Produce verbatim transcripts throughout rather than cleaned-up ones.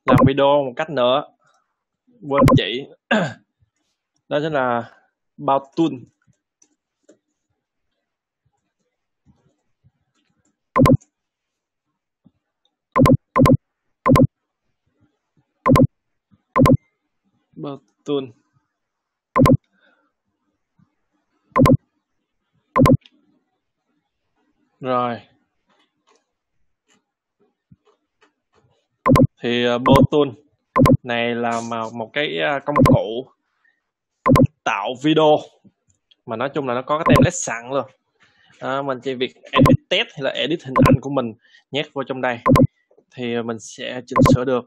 làm video một cách nữa, quên chỉ đó chính là About Tool. About Tool. Rồi thì uh, About Tool này là một cái uh, công cụ tạo video mà nói chung là nó có cái template sẵn luôn. À, mình chỉ việc edit text hay là edit hình ảnh của mình nhét vô trong đây thì mình sẽ chỉnh sửa được.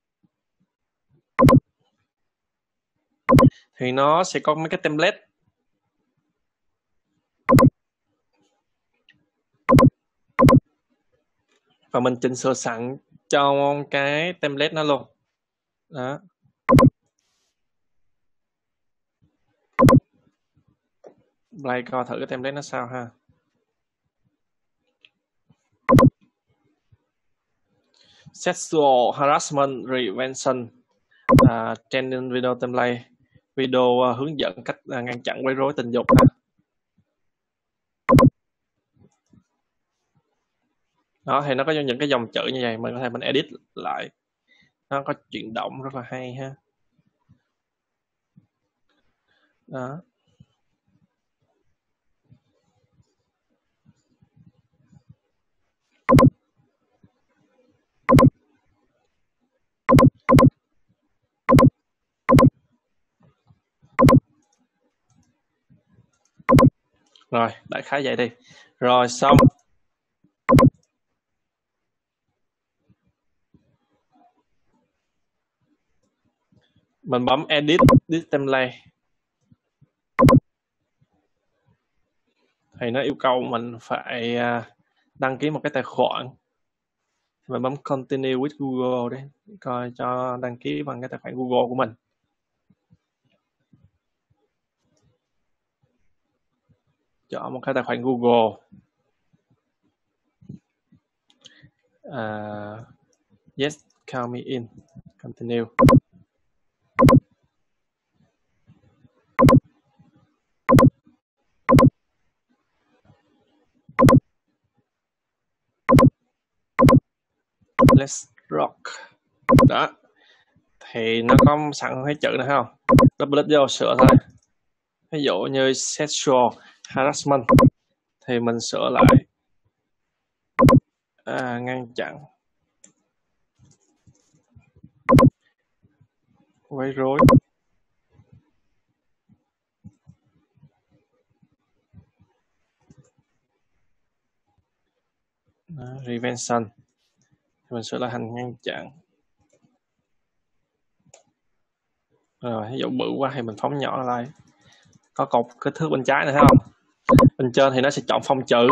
Thì nó sẽ có mấy cái template. Và mình chỉnh sửa sẵn trong cái template nó luôn. Đó. Play coi thử cái template nó sao ha. Sexual harassment prevention, uh, trending video template, video uh, hướng dẫn cách uh, ngăn chặn quấy rối tình dục ha. Đó thì nó có những cái dòng chữ như vậy, mình có thể mình edit lại, nó có chuyển động rất là hay ha. Đó. Rồi, đại khái vậy đi. Rồi xong. Mình bấm edit this template. Thì nó yêu cầu mình phải đăng ký một cái tài khoản. Mình bấm continue with Google đấy, coi cho đăng ký bằng cái tài khoản Google của mình. Chọn một cái tài khoản Google. Uh, yes, count me in. Continue. Let's rock. Đó. Thì nó có sẵn cái chữ này không? Double click vô sửa thôi. Ví dụ như sexual harassment thì mình sửa lại à, ngăn chặn quấy rối. Đó, prevention thì mình sửa lại thành ngăn chặn. Rồi ví dụ bự quá thì mình phóng nhỏ lại. Có cột kích thước bên trái này thấy không? Bên trên thì nó sẽ chọn phông chữ.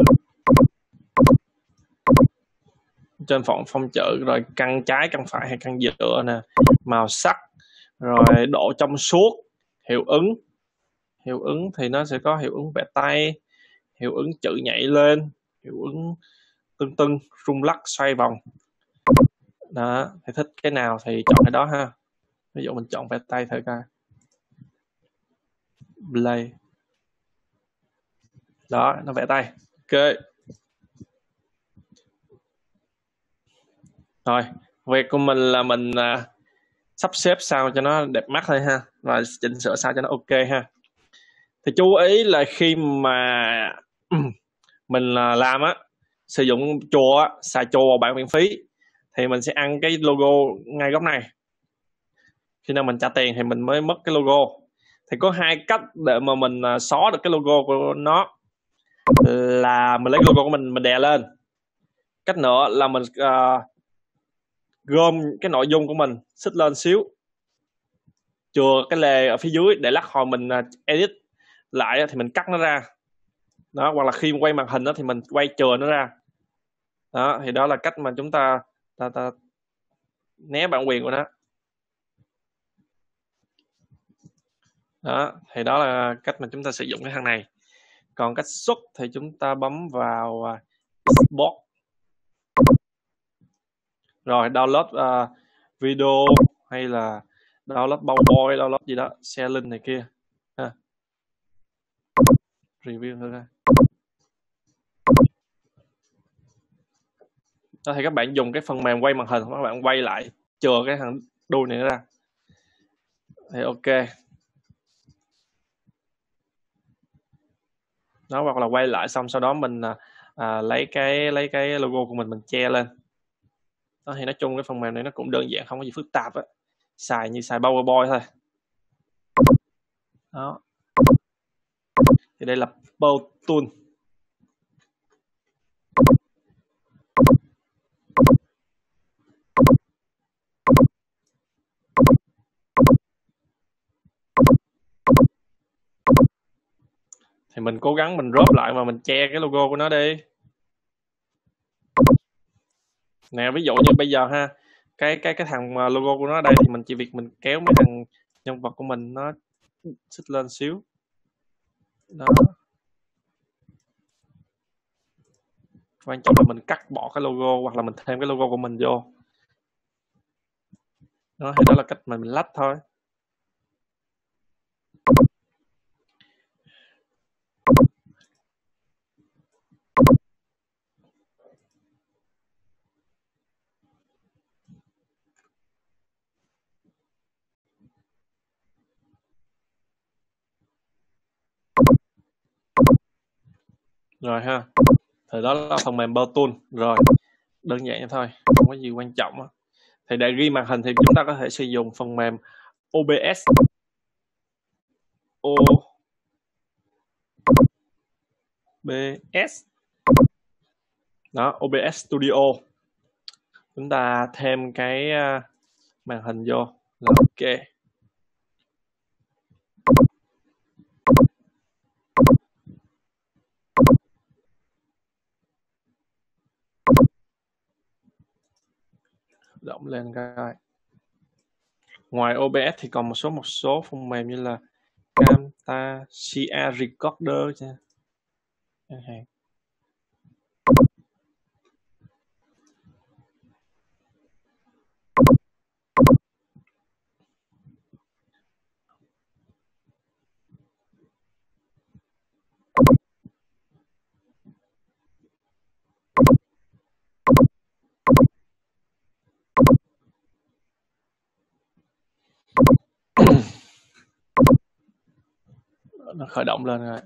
Trên phông phông chữ rồi căn trái, căn phải hay căn giữa nè, màu sắc, rồi độ trong suốt, hiệu ứng. Hiệu ứng thì nó sẽ có hiệu ứng vẽ tay, hiệu ứng chữ nhảy lên, hiệu ứng tưng tưng, rung lắc, xoay vòng. Đó, thì thích cái nào thì chọn cái đó ha. Ví dụ mình chọn vẽ tay thử coi. Play. Đó, nó vẽ tay. Ok. Rồi, việc của mình là mình uh, sắp xếp sao cho nó đẹp mắt thôi ha, và chỉnh sửa sao cho nó ok ha. Thì chú ý là khi mà mình uh, làm á, sử dụng chùa á, xài chùa bản miễn phí thì mình sẽ ăn cái logo ngay góc này. Khi nào mình trả tiền thì mình mới mất cái logo. Thì có hai cách để mà mình uh, xóa được cái logo của nó, là mình lấy logo của mình mình đè lên. Cách nữa là mình uh, gom cái nội dung của mình xích lên xíu, chừa cái lề ở phía dưới để lát hồi mình uh, edit lại thì mình cắt nó ra. Đó, hoặc là khi quay màn hình đó thì mình quay chừa nó ra. Đó, thì đó là cách mà chúng ta, ta, ta né bản quyền của nó. Đó, thì đó là cách mà chúng ta sử dụng cái thằng này. Còn cách xuất thì chúng ta bấm vào uh, export. Rồi download uh, video hay là download PowerPoint, download gì đó, share link này kia ha. Review thử ra. Đó, thì các bạn dùng cái phần mềm quay màn hình, các bạn quay lại chừa cái thằng đuôi này ra thì ok. Đó, hoặc là quay lại xong sau đó mình à, lấy cái lấy cái logo của mình mình che lên. Đó, thì nói chung cái phần mềm này nó cũng đơn giản, không có gì phức tạp á, xài như xài PowerPoint thôi. Đó, thì đây là Pro Tool. Thì mình cố gắng mình rớp lại mà mình che cái logo của nó đi. Nè, ví dụ như bây giờ ha, cái cái cái thằng logo của nó ở đây thì mình chỉ việc mình kéo mấy thằng nhân vật của mình nó xích lên xíu. Đó. Quan trọng là mình cắt bỏ cái logo hoặc là mình thêm cái logo của mình vô. Đó, thì đó là cách mà mình lách thôi. Rồi ha, thì đó là phần mềm Pro Tool. Rồi, đơn giản vậy thôi, không có gì quan trọng đó. Thì để ghi màn hình thì chúng ta có thể sử dụng phần mềm o bê ét. o bê ét. Đó, o bê ét Studio. Chúng ta thêm cái màn hình vô là ok. Động lên coi. Ngoài o bê ét thì còn một số một số phần mềm như là Camtasia Recorder nha. Chẳng hạn. Nó khởi động lên rồi.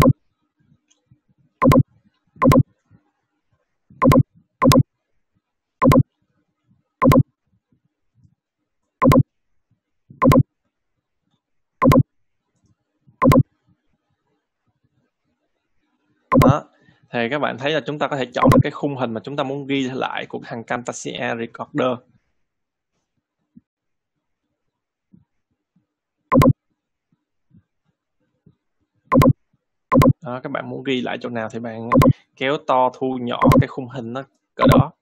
Đó, thì các bạn thấy là chúng ta có thể chọn được cái khung hình mà chúng ta muốn ghi lại của thằng Camtasia Recorder. Đó, các bạn muốn ghi lại chỗ nào thì bạn kéo to thu nhỏ cái khung hình nó cỡ đó.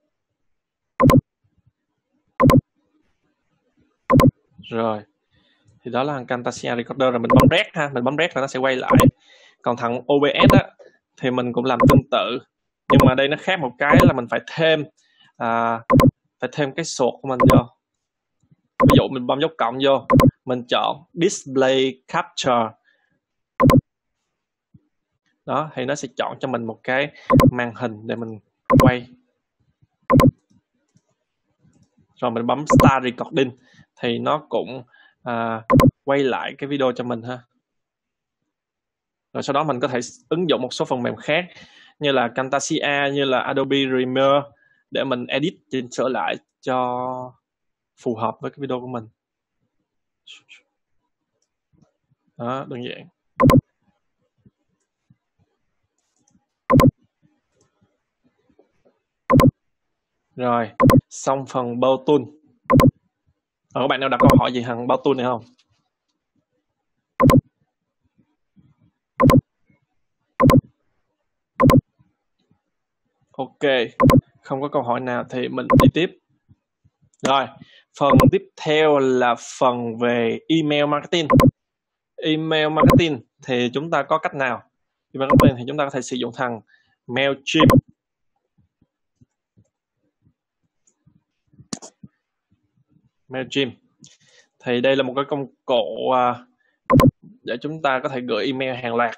Rồi, thì đó là thằng Camtasia Recorder. Rồi mình bấm rec ha, mình bấm rec là nó sẽ quay lại. Còn thằng o bê ét á, thì mình cũng làm tương tự, nhưng mà đây nó khác một cái là mình phải thêm à, phải thêm cái sort của mình vô. Ví dụ mình bấm dấu cộng vô, mình chọn Display Capture. Đó, thì nó sẽ chọn cho mình một cái màn hình để mình quay. Rồi mình bấm Start Recording thì nó cũng à, quay lại cái video cho mình ha. Rồi sau đó mình có thể ứng dụng một số phần mềm khác như là Camtasia, như là Adobe Premiere để mình edit, chỉnh sửa lại cho phù hợp với cái video của mình. Đó, đơn giản. Rồi, xong phần Pro Tool. Ờ, các bạn nào đặt câu hỏi gì thằng Pro Tool này không? Ok, không có câu hỏi nào thì mình đi tiếp. Rồi, phần tiếp theo là phần về email marketing. Email marketing thì chúng ta có cách nào? Email marketing thì chúng ta có thể sử dụng thằng Mailchimp. Mailchimp. Thì đây là một cái công cụ uh, để chúng ta có thể gửi email hàng loạt.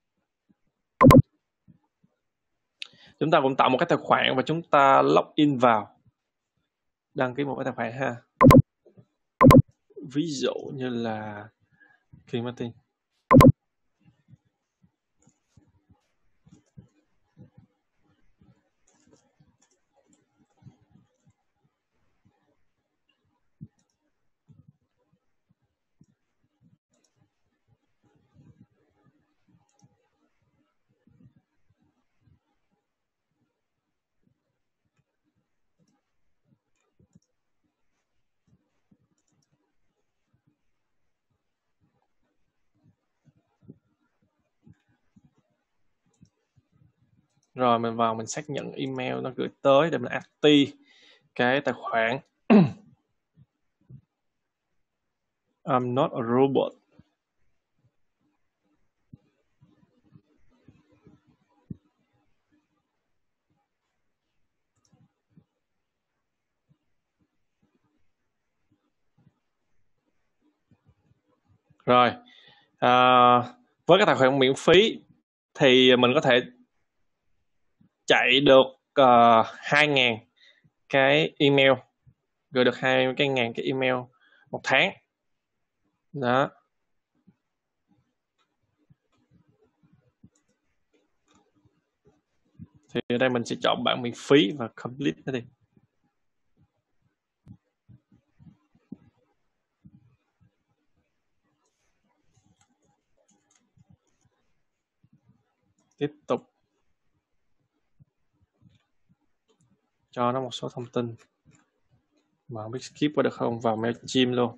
Chúng ta cũng tạo một cái tài khoản và chúng ta login vào, đăng ký một cái tài khoản ha. Ví dụ như là King Martin. Rồi mình vào mình xác nhận email nó gửi tới để mình active cái tài khoản. I'm not a robot. Rồi à, với cái tài khoản miễn phí thì mình có thể chạy được uh, hai nghìn cái email, gửi được hai cái ngàn cái email một tháng đó. Thì ở đây mình sẽ chọn bản miễn phí và complete nó đi. Tiếp tục cho nó một số thông tin mà không biết skip qua được không, vào Mailchimp luôn.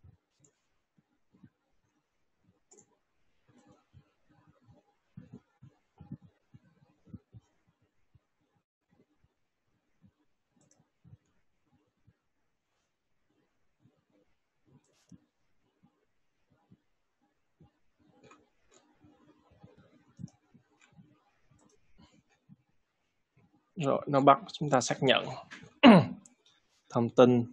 Rồi nó bắt chúng ta xác nhận thông tin.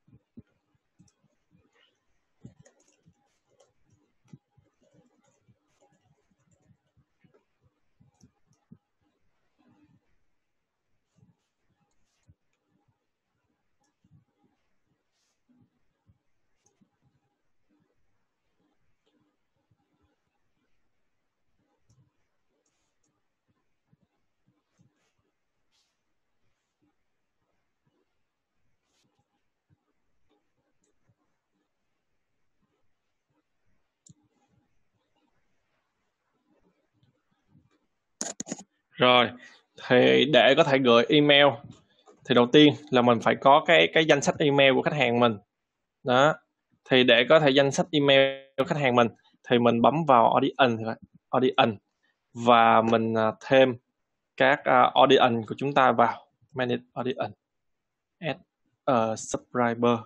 Rồi thì để có thể gửi email thì đầu tiên là mình phải có cái cái danh sách email của khách hàng mình đó. Thì để có thể danh sách email của khách hàng mình thì mình bấm vào audience audience và mình thêm các uh, audience của chúng ta vào manage audience, add uh, subscriber.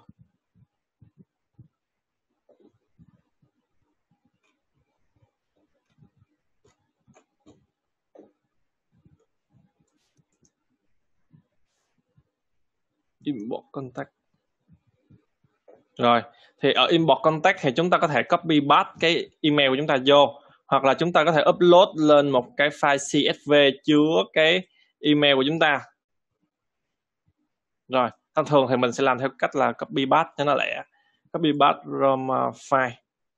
Import contact. Rồi thì ở import contact thì chúng ta có thể copy paste cái email của chúng ta vô, hoặc là chúng ta có thể upload lên một cái file xê ét vê chứa cái email của chúng ta. Rồi thông thường thì mình sẽ làm theo cách là copy paste cho nó lẹ. Copy paste from uh, file.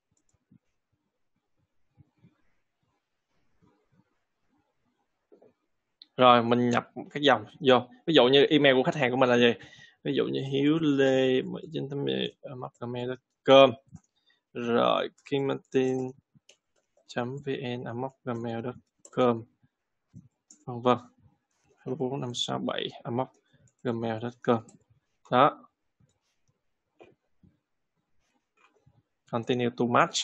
Rồi mình nhập các dòng vô. Ví dụ như email của khách hàng của mình là gì? Ví dụ như hiếu lê trên gmail chấm com, rồi kingmartin chấm vn gmail chấm com, vân vân, hai bốn năm sáu bảy gmail chấm com đó. Continue to match.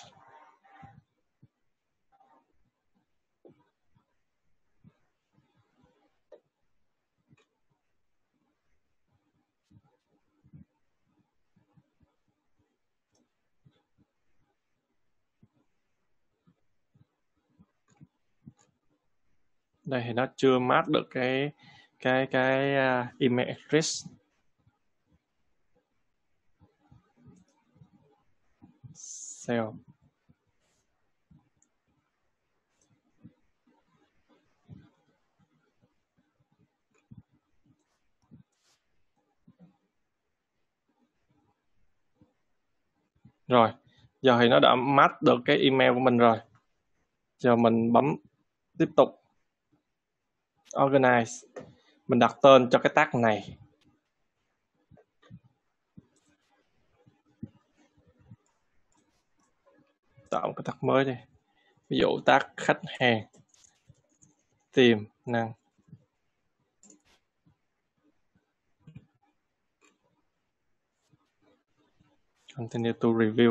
Đây thì nó chưa match được cái cái cái uh, email address. Sale. Rồi, giờ thì nó đã match được cái email của mình rồi. Giờ mình bấm tiếp tục Organize. Mình đặt tên cho cái tag này. Tạo một cái tag mới đi. Ví dụ tag khách hàng tiềm năng. Continue to review.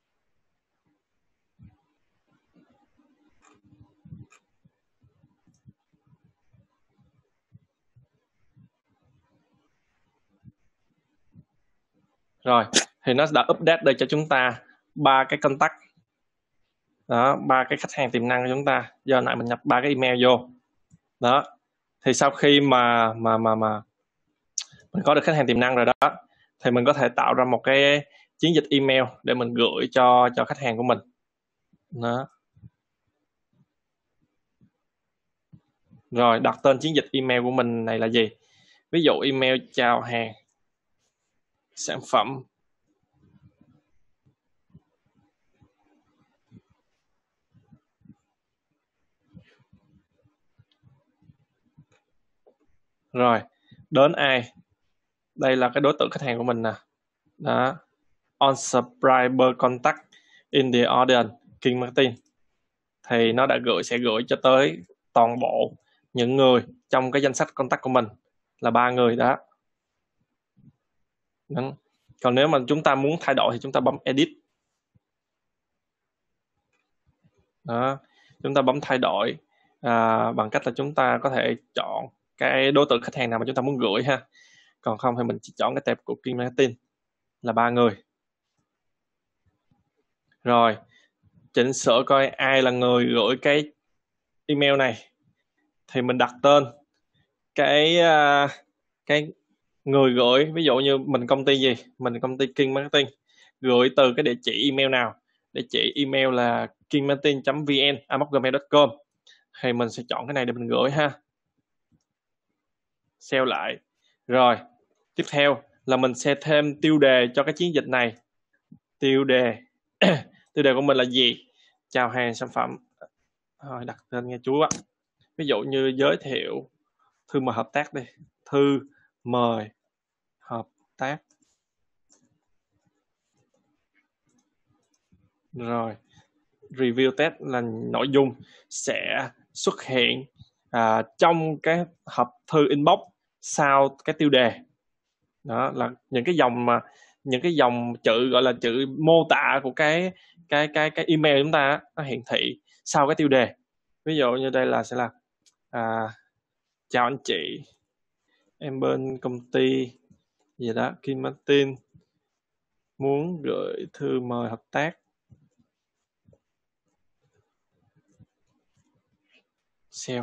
Rồi, thì nó đã update đây cho chúng ta ba cái contact. Đó, ba cái khách hàng tiềm năng của chúng ta. Giờ lại mình nhập ba cái email vô. Đó. Thì sau khi mà mà mà mà mình có được khách hàng tiềm năng rồi đó, thì mình có thể tạo ra một cái chiến dịch email để mình gửi cho cho khách hàng của mình. Đó. Rồi, đặt tên chiến dịch email của mình này là gì? Ví dụ email chào hàng sản phẩm rồi đến ai? Đây là cái đối tượng khách hàng của mình nè. Đó. On subscriber contact in the audience King Martin. Thì nó đã gửi sẽ gửi cho tới toàn bộ những người trong cái danh sách contact của mình là ba người đó. Đó. Còn nếu mà chúng ta muốn thay đổi thì chúng ta bấm edit. Đó. Chúng ta bấm thay đổi à, bằng cách là chúng ta có thể chọn cái đối tượng khách hàng nào mà chúng ta muốn gửi ha. Còn không thì mình chỉ chọn cái tệp của King Martin là ba người. Rồi, chỉnh sửa coi ai là người gửi cái email này. Thì mình đặt tên cái uh, cái người gửi, ví dụ như mình công ty gì? Mình công ty King Marketing, gửi từ cái địa chỉ email nào? Địa chỉ email là kingmartin chấm vn a còng gmail chấm com. Thì mình sẽ chọn cái này để mình gửi ha. Save lại. Rồi, tiếp theo là mình sẽ thêm tiêu đề cho cái chiến dịch này. Tiêu đề tiêu đề của mình là gì? Chào hàng sản phẩm. Rồi, đặt tên nghe chú á. Ví dụ như giới thiệu thư mời hợp tác đi. Thư mời hợp tác. Rồi, review test là nội dung sẽ xuất hiện à, trong cái hộp thư inbox sau cái tiêu đề. Đó là những cái dòng mà những cái dòng chữ gọi là chữ mô tả của cái cái cái cái email chúng ta nó hiển thị sau cái tiêu đề. Ví dụ như đây là sẽ là à, chào anh chị, em bên công ty gì đó King Martin muốn gửi thư mời hợp tác. Sale.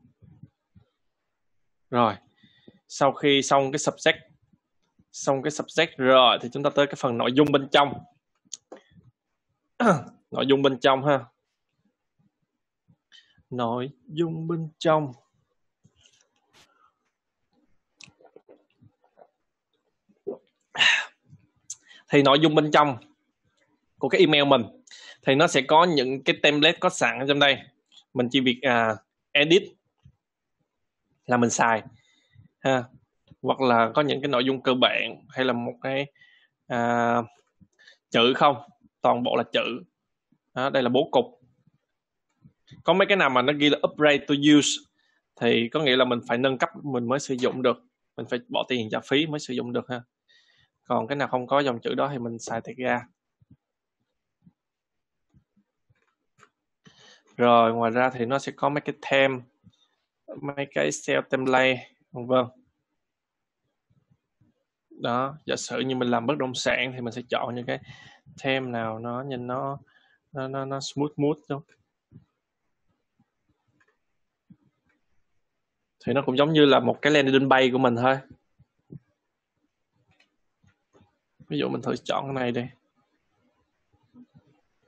Rồi, sau khi xong cái subject xong cái subject rồi thì chúng ta tới cái phần nội dung bên trong. Nội dung bên trong ha. Nội dung bên trong. Thì nội dung bên trong của cái email mình thì nó sẽ có những cái template có sẵn ở trong đây. Mình chỉ việc à, edit là mình xài ha. Hoặc là có những cái nội dung cơ bản hay là một cái à, chữ không, toàn bộ là chữ. Đó, đây là bố cục. Có mấy cái nào mà nó ghi là upgrade to use thì có nghĩa là mình phải nâng cấp mình mới sử dụng được, mình phải bỏ tiền trả phí mới sử dụng được ha. Còn cái nào không có dòng chữ đó thì mình xài tag ra. Rồi ngoài ra thì nó sẽ có mấy cái theme, mấy cái cell template vân vân. Đó, giả sử như mình làm bất động sản thì mình sẽ chọn những cái theme nào nó nhìn nó nó nó, nó smooth smooth thôi. Thì nó cũng giống như là một cái landing page của mình thôi. Ví dụ mình thử chọn cái này đi.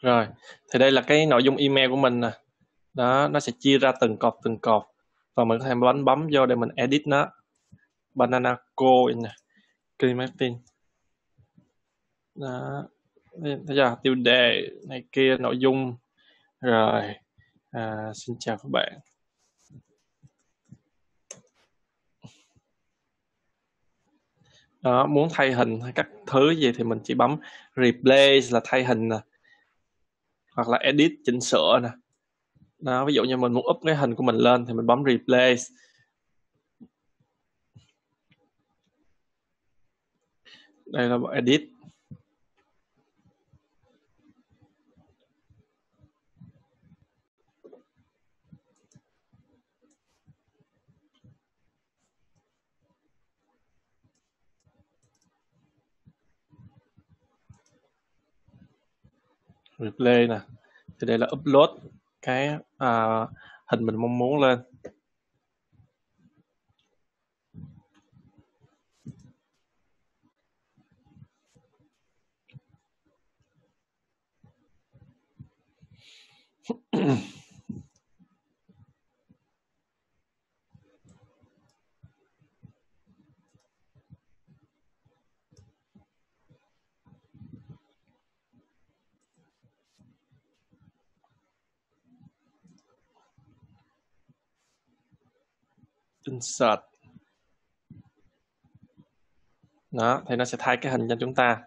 Rồi, thì đây là cái nội dung email của mình nè. Đó, nó sẽ chia ra từng cột từng cột và mình có thể bấm bấm vô để mình edit nó. Banana Coin nè, Clean Martin. Đó, thấy chưa? Tiêu đề này kia, nội dung. Rồi, à, xin chào các bạn. Đó, muốn thay hình hay các thứ gì thì mình chỉ bấm replace là thay hình nè, hoặc là edit chỉnh sửa nè. Đó, ví dụ như mình muốn up cái hình của mình lên thì mình bấm replace. Đây là edit. Replay nè, thì đây là upload cái à, hình mình mong muốn lên. Insert. Đó, thì nó sẽ thay cái hình cho chúng ta.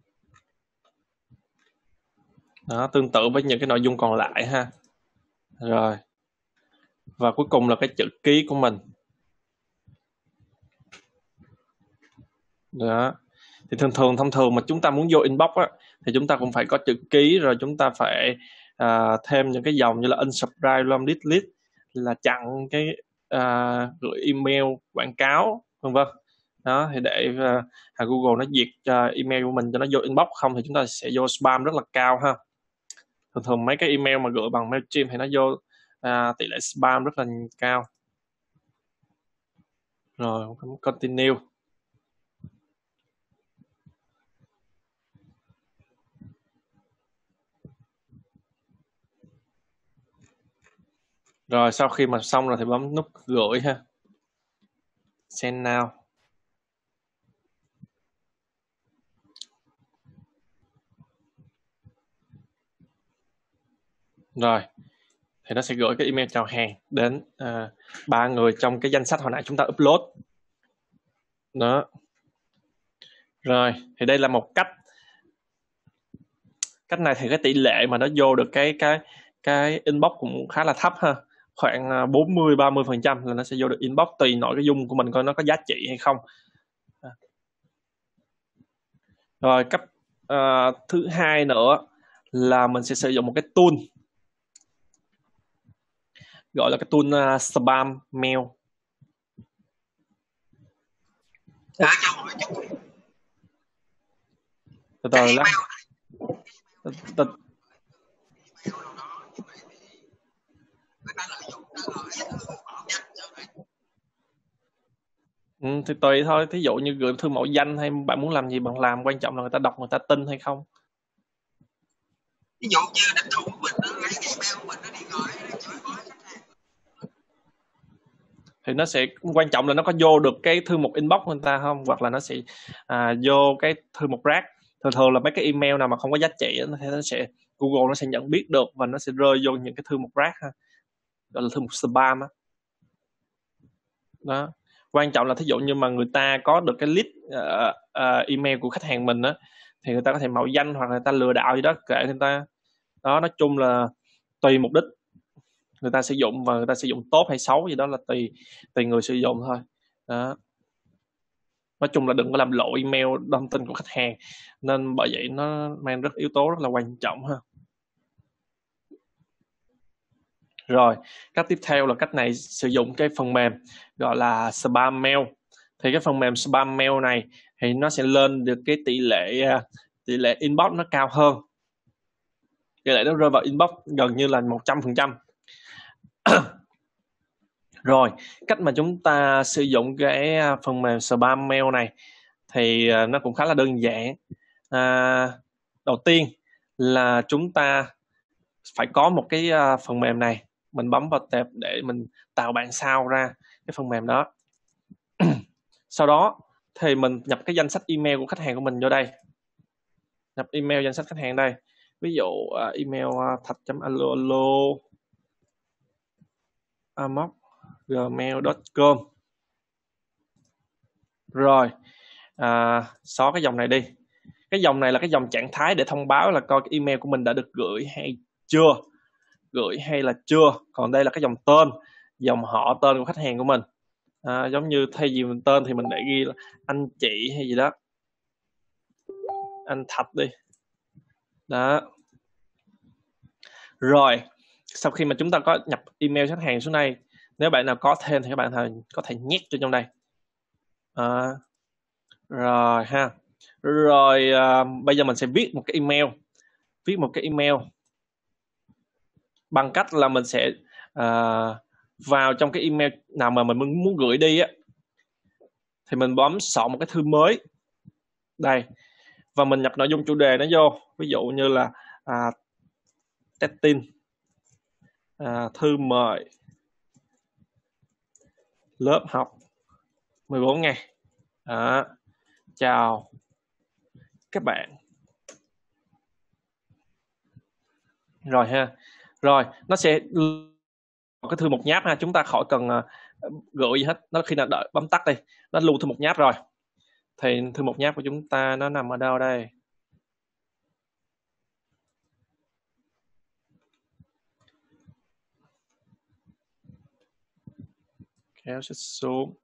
Đó, tương tự với những cái nội dung còn lại ha. Rồi. Và cuối cùng là cái chữ ký của mình. Đó. Thì thường thường thông thường mà chúng ta muốn vô inbox á, thì chúng ta cũng phải có chữ ký, rồi chúng ta phải à, thêm những cái dòng như là unsubscribe, long delete, là chặn cái à, gửi email quảng cáo vân vân. Đó, thì để uh, Google nó diệt uh, email của mình cho nó vô inbox, không thì chúng ta sẽ vô spam rất là cao ha. Thường thường mấy cái email mà gửi bằng Mailchimp thì nó vô uh, tỷ lệ spam rất là cao. Rồi continue. Rồi sau khi mà xong rồi thì bấm nút gửi ha. Send now. Rồi thì nó sẽ gửi cái email chào hàng đến ba uh, người trong cái danh sách hồi nãy chúng ta upload. Đó. Rồi thì đây là một cách. Cách này thì cái tỷ lệ mà nó vô được cái cái cái inbox cũng khá là thấp ha, khoảng bốn mươi ba mươi phần trăm là nó sẽ vô được inbox, tùy nội cái dung của mình coi nó có giá trị hay không. Rồi cách uh, thứ hai nữa là mình sẽ sử dụng một cái tool gọi là cái tool uh, spam mail. Từ từ lắm. Từ, Ừ, thì tùy thôi, thí dụ như gửi thư mẫu danh hay bạn muốn làm gì bạn làm, quan trọng là người ta đọc, người ta tin hay không. Ví dụ như địch thủ của mình nó lấy cái email của mình nó đi gọi nó chửi bới khách hàng thì nó sẽ quan trọng là nó có vô được cái thư mục inbox của người ta không, hoặc là nó sẽ à, vô cái thư mục rác. Thường thường là mấy cái email nào mà không có giá trị thì nó sẽ Google nó sẽ nhận biết được và nó sẽ rơi vô những cái thư mục rác ha, gọi là thư mục spam á. Đó. Quan trọng là thí dụ như mà người ta có được cái list uh, uh, email của khách hàng mình á, thì người ta có thể mạo danh hoặc là người ta lừa đảo gì đó, kệ người ta. Đó, nói chung là tùy mục đích người ta sử dụng, và người ta sử dụng tốt hay xấu gì đó là tùy tùy người sử dụng thôi. Đó. Nói chung là đừng có làm lộ email thông tin của khách hàng, nên bởi vậy nó mang rất yếu tố rất là quan trọng ha. Rồi, cách tiếp theo là cách này sử dụng cái phần mềm gọi là spam mail. Thì cái phần mềm spam mail này thì nó sẽ lên được cái tỷ lệ tỷ lệ inbox nó cao hơn. Tỷ lệ nó rơi vào inbox gần như là một trăm phần trăm. Rồi, cách mà chúng ta sử dụng cái phần mềm spam mail này thì nó cũng khá là đơn giản. À, đầu tiên là chúng ta phải có một cái uh, phần mềm này. Mình bấm vào tab để mình tạo bản sao ra cái phần mềm đó. Sau đó thì mình nhập cái danh sách email của khách hàng của mình vô đây. Nhập email danh sách khách hàng đây. Ví dụ uh, email uh, thạch.alo alo amoc gmail chấm com. Rồi à, xóa cái dòng này đi. Cái dòng này là cái dòng trạng thái để thông báo là coi cái email của mình đã được gửi hay chưa, gửi hay là chưa. Còn đây là cái dòng tên, dòng họ tên của khách hàng của mình. À, giống như thay vì mình tên thì mình để ghi là anh chị hay gì đó, anh Thạch đi đó. Rồi sau khi mà chúng ta có nhập email khách hàng xuống đây, nếu bạn nào có thêm thì các bạn có thể nhét cho trong đây. À, rồi ha. Rồi à, bây giờ mình sẽ viết một cái email, viết một cái email bằng cách là mình sẽ à, vào trong cái email nào mà mình muốn gửi đi á, thì mình bấm soạn một cái thư mới đây và mình nhập nội dung chủ đề nó vô. Ví dụ như là à, testing, à, thư mời lớp học mười bốn ngày. Đó. Chào các bạn. Rồi ha. Rồi nó sẽ cái thư một nháp ha, chúng ta khỏi cần uh, gửi gì hết. Nó khi nào đợi bấm tắt đi, nó lưu thư một nháp rồi. Thì thư một nháp của chúng ta nó nằm ở đâu đây? Kéo xích xuống.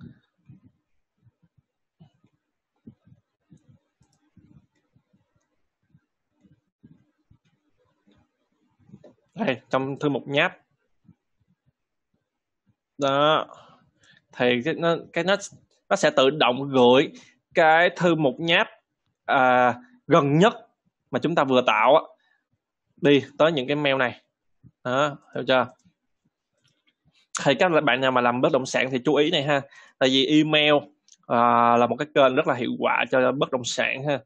Đây, trong thư một nháp. Đó. Thì cái nó cái nó nó sẽ tự động gửi cái thư một nháp à, gần nhất mà chúng ta vừa tạo á, đi tới những cái mail này. Đó, hiểu chưa? Thì các bạn nào mà làm bất động sản thì chú ý này ha, tại vì email à, là một cái kênh rất là hiệu quả cho bất động sản ha.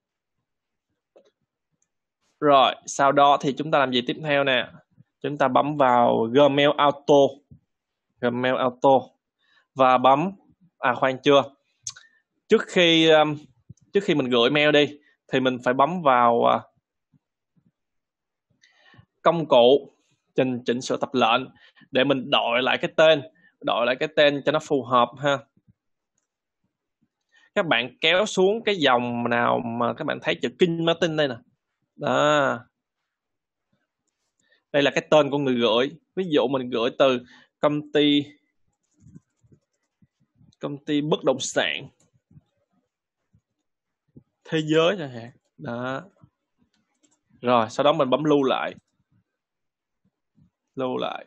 Rồi sau đó thì chúng ta làm gì tiếp theo nè? Chúng ta bấm vào Gmail Auto, Gmail Auto và bấm à khoan chưa, trước khi um, trước khi mình gửi mail đi thì mình phải bấm vào uh, công cụ chỉnh chỉnh sửa tập lệnh để mình đổi lại cái tên, đổi lại cái tên cho nó phù hợp ha. Các bạn kéo xuống cái dòng nào mà các bạn thấy chữ King Martin đây nè. Đó. Đây là cái tên của người gửi. Ví dụ mình gửi từ công ty công ty bất động sản thế giới chẳng hạn. Đó. Rồi sau đó mình bấm lưu lại. Lưu lại.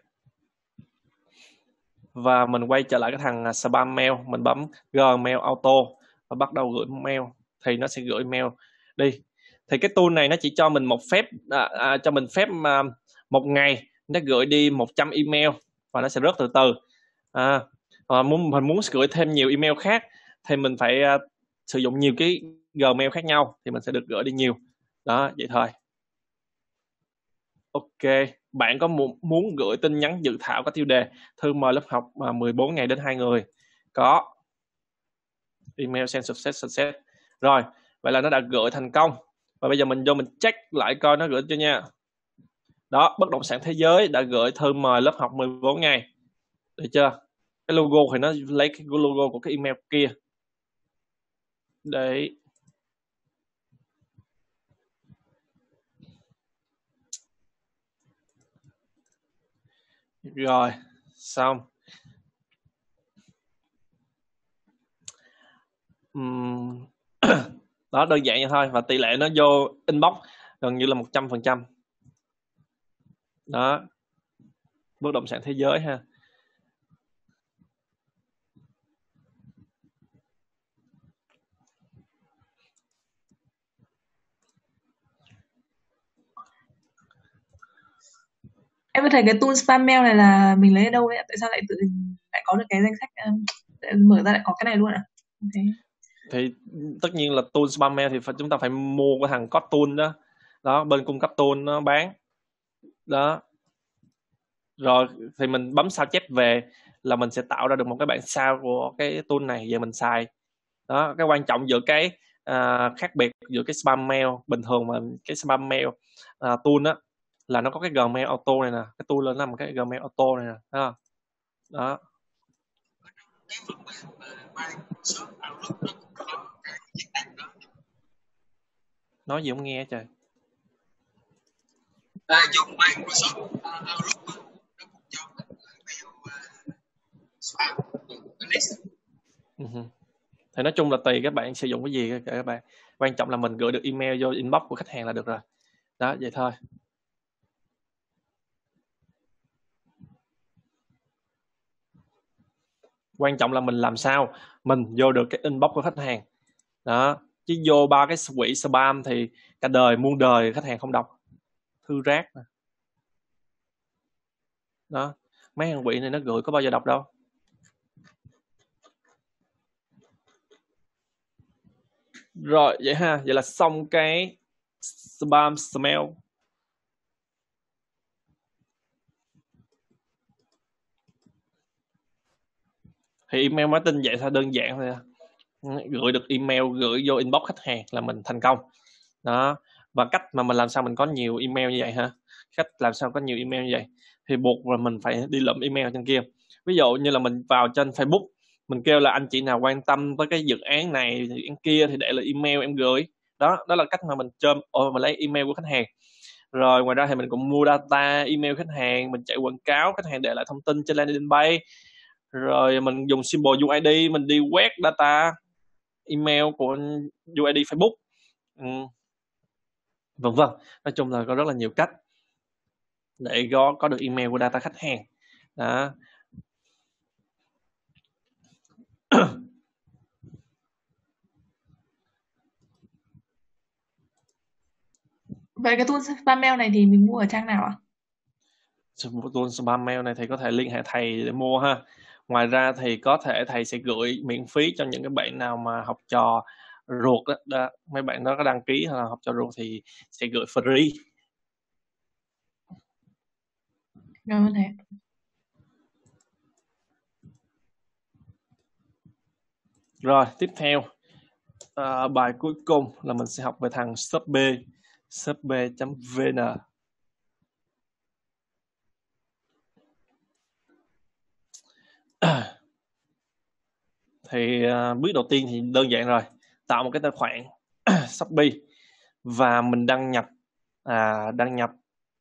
Và mình quay trở lại cái thằng spam mail, mình bấm Gmail Auto và bắt đầu gửi mail thì nó sẽ gửi mail đi. Thì cái tool này nó chỉ cho mình một phép à, à, cho mình phép à, một ngày nó gửi đi một trăm email và nó sẽ rớt từ từ. À, à, muốn mình muốn gửi thêm nhiều email khác thì mình phải à, sử dụng nhiều cái Gmail khác nhau thì mình sẽ được gửi đi nhiều. Đó, vậy thôi. Ok, bạn có muốn, muốn gửi tin nhắn dự thảo có tiêu đề thư mời lớp học mà mười bốn ngày đến hai người? Có. Email send success success. Rồi, vậy là nó đã gửi thành công. Và bây giờ mình vô mình check lại coi nó gửi chưa nha. Đó, bất động sản thế giới đã gửi thư mời lớp học mười bốn ngày. Được chưa? Cái logo thì nó lấy cái logo của cái email kia. Đấy. Rồi, xong. Uhm. Đó, đơn giản vậy thôi. Và tỷ lệ nó vô inbox gần như là một trăm phần trăm. Đó, bất động sản thế giới ha. Em có thấy cái tool spam mail này là mình lấy ở đâu vậy? Tại sao lại tự lại có được cái danh sách um, mở ra lại có cái này luôn ạ? Okay. Thì tất nhiên là tool spam mail thì phải, chúng ta phải mua cái thằng CodeTool đó đó, bên cung cấp tool nó bán đó. Rồi thì mình bấm sao chép về là mình sẽ tạo ra được một cái bản sao của cái tool này về mình xài đó. Cái quan trọng giữa cái uh, khác biệt giữa cái spam mail bình thường mà cái spam mail uh, tool á là nó có cái Gmail auto này nè, cái tool lên nằm cái Gmail auto này nè, thấy không? Đó. Nói gì không nghe trời. À, dùng Microsoft Outlook nó cũng cho spam list. Uh-huh. Thì nói chung là tùy các bạn sử dụng cái gì các bạn, quan trọng là mình gửi được email vô inbox của khách hàng là được rồi đó, vậy thôi. Quan trọng là mình làm sao mình vô được cái inbox của khách hàng đó, chứ vô ba cái quỹ spam thì cả đời muôn đời khách hàng không đọc, thư rác đó. Mấy hàng quỹ này nó gửi có bao giờ đọc đâu. Rồi vậy ha, vậy là xong cái spam smell. Thì email marketing vậy thôi, đơn giản thôi. Gửi được email, gửi vô inbox khách hàng là mình thành công đó. Và cách mà mình làm sao mình có nhiều email như vậy ha, cách làm sao có nhiều email như vậy thì buộc là mình phải đi lượm email trên kia. Ví dụ như là mình vào trên Facebook, mình kêu là anh chị nào quan tâm tới cái dự án này dự án kia thì để lại email em gửi đó. Đó là cách mà mình chôm ồ, mình lấy email của khách hàng. Rồi ngoài ra thì mình cũng mua data email khách hàng, mình chạy quảng cáo, khách hàng để lại thông tin trên landing page, rồi mình dùng symbol u i đê mình đi quét data email của u i đê Facebook, ừ. vân vân. Nói chung là có rất là nhiều cách để có có được email của data khách hàng đó. Vậy cái tool spam mail này thì mình mua ở trang nào ạ? Tool spam mail này thì có thể liên hệ thầy để mua ha. Ngoài ra thì có thể thầy sẽ gửi miễn phí cho những cái bạn nào mà học trò ruột đó, đó. Mấy bạn đó có đăng ký hay là học trò ruột thì sẽ gửi free. Cảm ơn thầy. Rồi tiếp theo à, bài cuối cùng là mình sẽ học về thằng Shopee, shopee.vn. Thì uh, bước đầu tiên thì đơn giản rồi, tạo một cái tài khoản Shopee và mình đăng nhập à, đăng nhập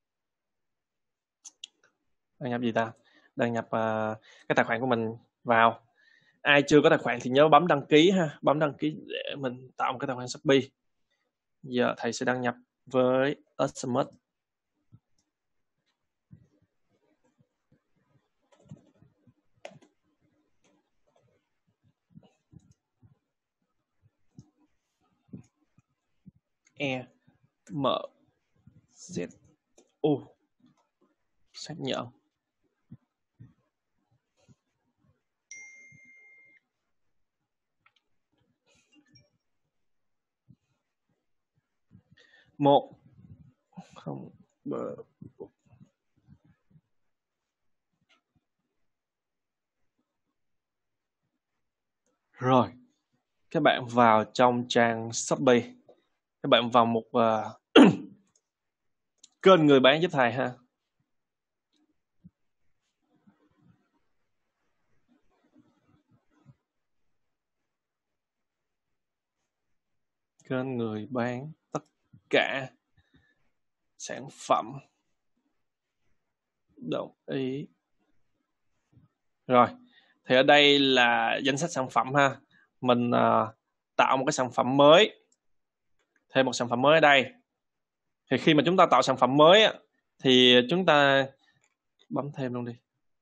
đăng nhập gì ta đăng nhập uh, cái tài khoản của mình vào. Ai chưa có tài khoản thì nhớ bấm đăng ký ha, bấm đăng ký để mình tạo một cái tài khoản Shopee. Giờ thầy sẽ đăng nhập với ét em ét. E M Z O xác nhận. Một không bờ. Rồi các bạn vào trong trang Shopee, các bạn vào mục uh, kênh người bán giúp thầy ha. Kênh người bán tất cả sản phẩm, đồng ý. Rồi thì ở đây là danh sách sản phẩm ha. Mình uh, tạo một cái sản phẩm mới, thêm một sản phẩm mới ở đây. Thì khi mà chúng ta tạo sản phẩm mới á, thì chúng ta bấm thêm luôn đi.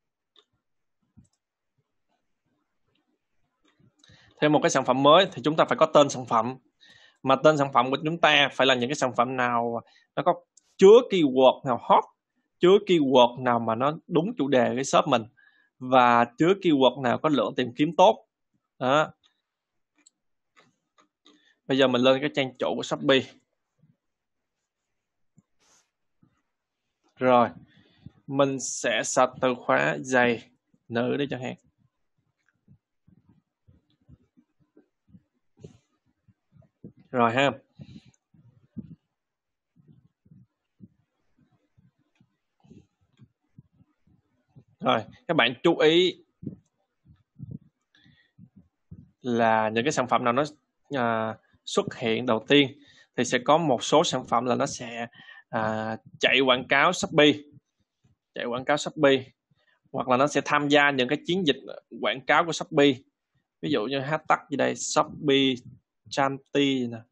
Thêm một cái sản phẩm mới thì chúng ta phải có tên sản phẩm. Mà tên sản phẩm của chúng ta phải là những cái sản phẩm nào nó có chứa keyword nào hot, chứa keyword nào mà nó đúng chủ đề cái shop mình, và chứa keyword nào có lượng tìm kiếm tốt đó. Bây giờ mình lên cái trang chủ của Shopee. Rồi, mình sẽ search từ khóa giày nữ đi chẳng hạn. Rồi ha. Rồi, các bạn chú ý là những cái sản phẩm nào nó à, xuất hiện đầu tiên thì sẽ có một số sản phẩm là nó sẽ à, chạy quảng cáo Shopee, chạy quảng cáo Shopee, hoặc là nó sẽ tham gia những cái chiến dịch quảng cáo của Shopee. Ví dụ như hashtag gì đây, Shopee Chanti nè.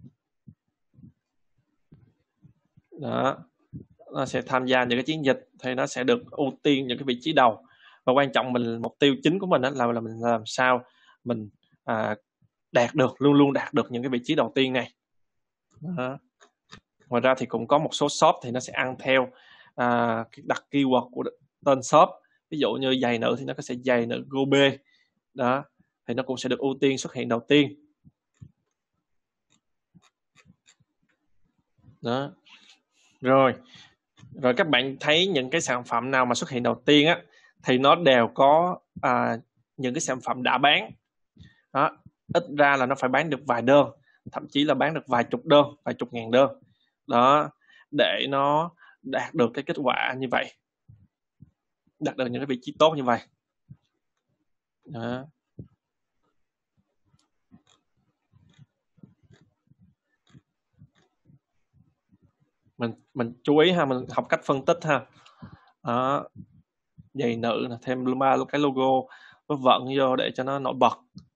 Đó, nó sẽ tham gia những cái chiến dịch thì nó sẽ được ưu tiên những cái vị trí đầu. Và quan trọng mình mục tiêu chính của mình đó là là mình làm sao mình à, đạt được, luôn luôn đạt được những cái vị trí đầu tiên này. Đó. Ngoài ra thì cũng có một số shop thì nó sẽ ăn theo à, đặt keyword của tên shop. Ví dụ như giày nữ thì nó có sẽ giày nữ Gobe. Đó, thì nó cũng sẽ được ưu tiên xuất hiện đầu tiên. Đó. Rồi, rồi các bạn thấy những cái sản phẩm nào mà xuất hiện đầu tiên á thì nó đều có à, những cái sản phẩm đã bán. Đó, ít ra là nó phải bán được vài đơn, thậm chí là bán được vài chục đơn, vài chục ngàn đơn. Đó, để nó đạt được cái kết quả như vậy, đạt được những cái vị trí tốt như vậy. Đó. Mình mình chú ý ha, mình học cách phân tích ha. Đó. Giày nữ là thêm ba cái logo nó vận vô để cho nó nổi bật.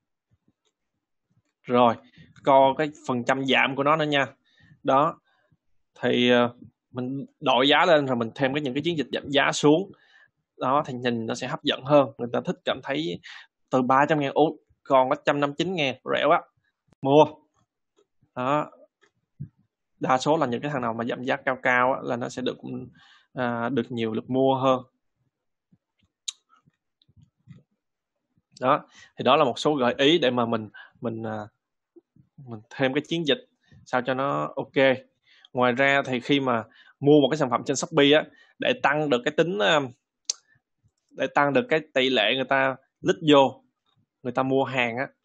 Rồi, coi cái phần trăm giảm của nó nữa nha. Đó, thì mình đội giá lên rồi mình thêm cái những cái chiến dịch giảm giá xuống. Đó, thì nhìn nó sẽ hấp dẫn hơn. Người ta thích cảm thấy từ ba trăm ngàn, ủa, còn có một trăm năm mươi chín ngàn, rẻ quá, mua. Đó, đa số là những cái thằng nào mà giảm giá cao cao á, là nó sẽ được à, được nhiều lượt mua hơn. Đó, thì đó là một số gợi ý để mà mình mình mình thêm cái chiến dịch sao cho nó ok. Ngoài ra thì khi mà mua một cái sản phẩm trên Shopee á, để tăng được cái tính để tăng được cái tỷ lệ người ta click vô, người ta mua hàng á,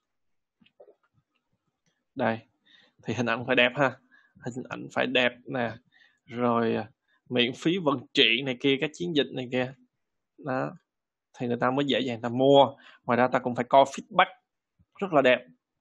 đây thì hình ảnh phải đẹp ha, hình ảnh phải đẹp nè, rồi miễn phí vận chuyển này kia, các chiến dịch này kia, đó thì người ta mới dễ dàng ta mua. Ngoài ra ta cũng phải coi feedback rất là đẹp.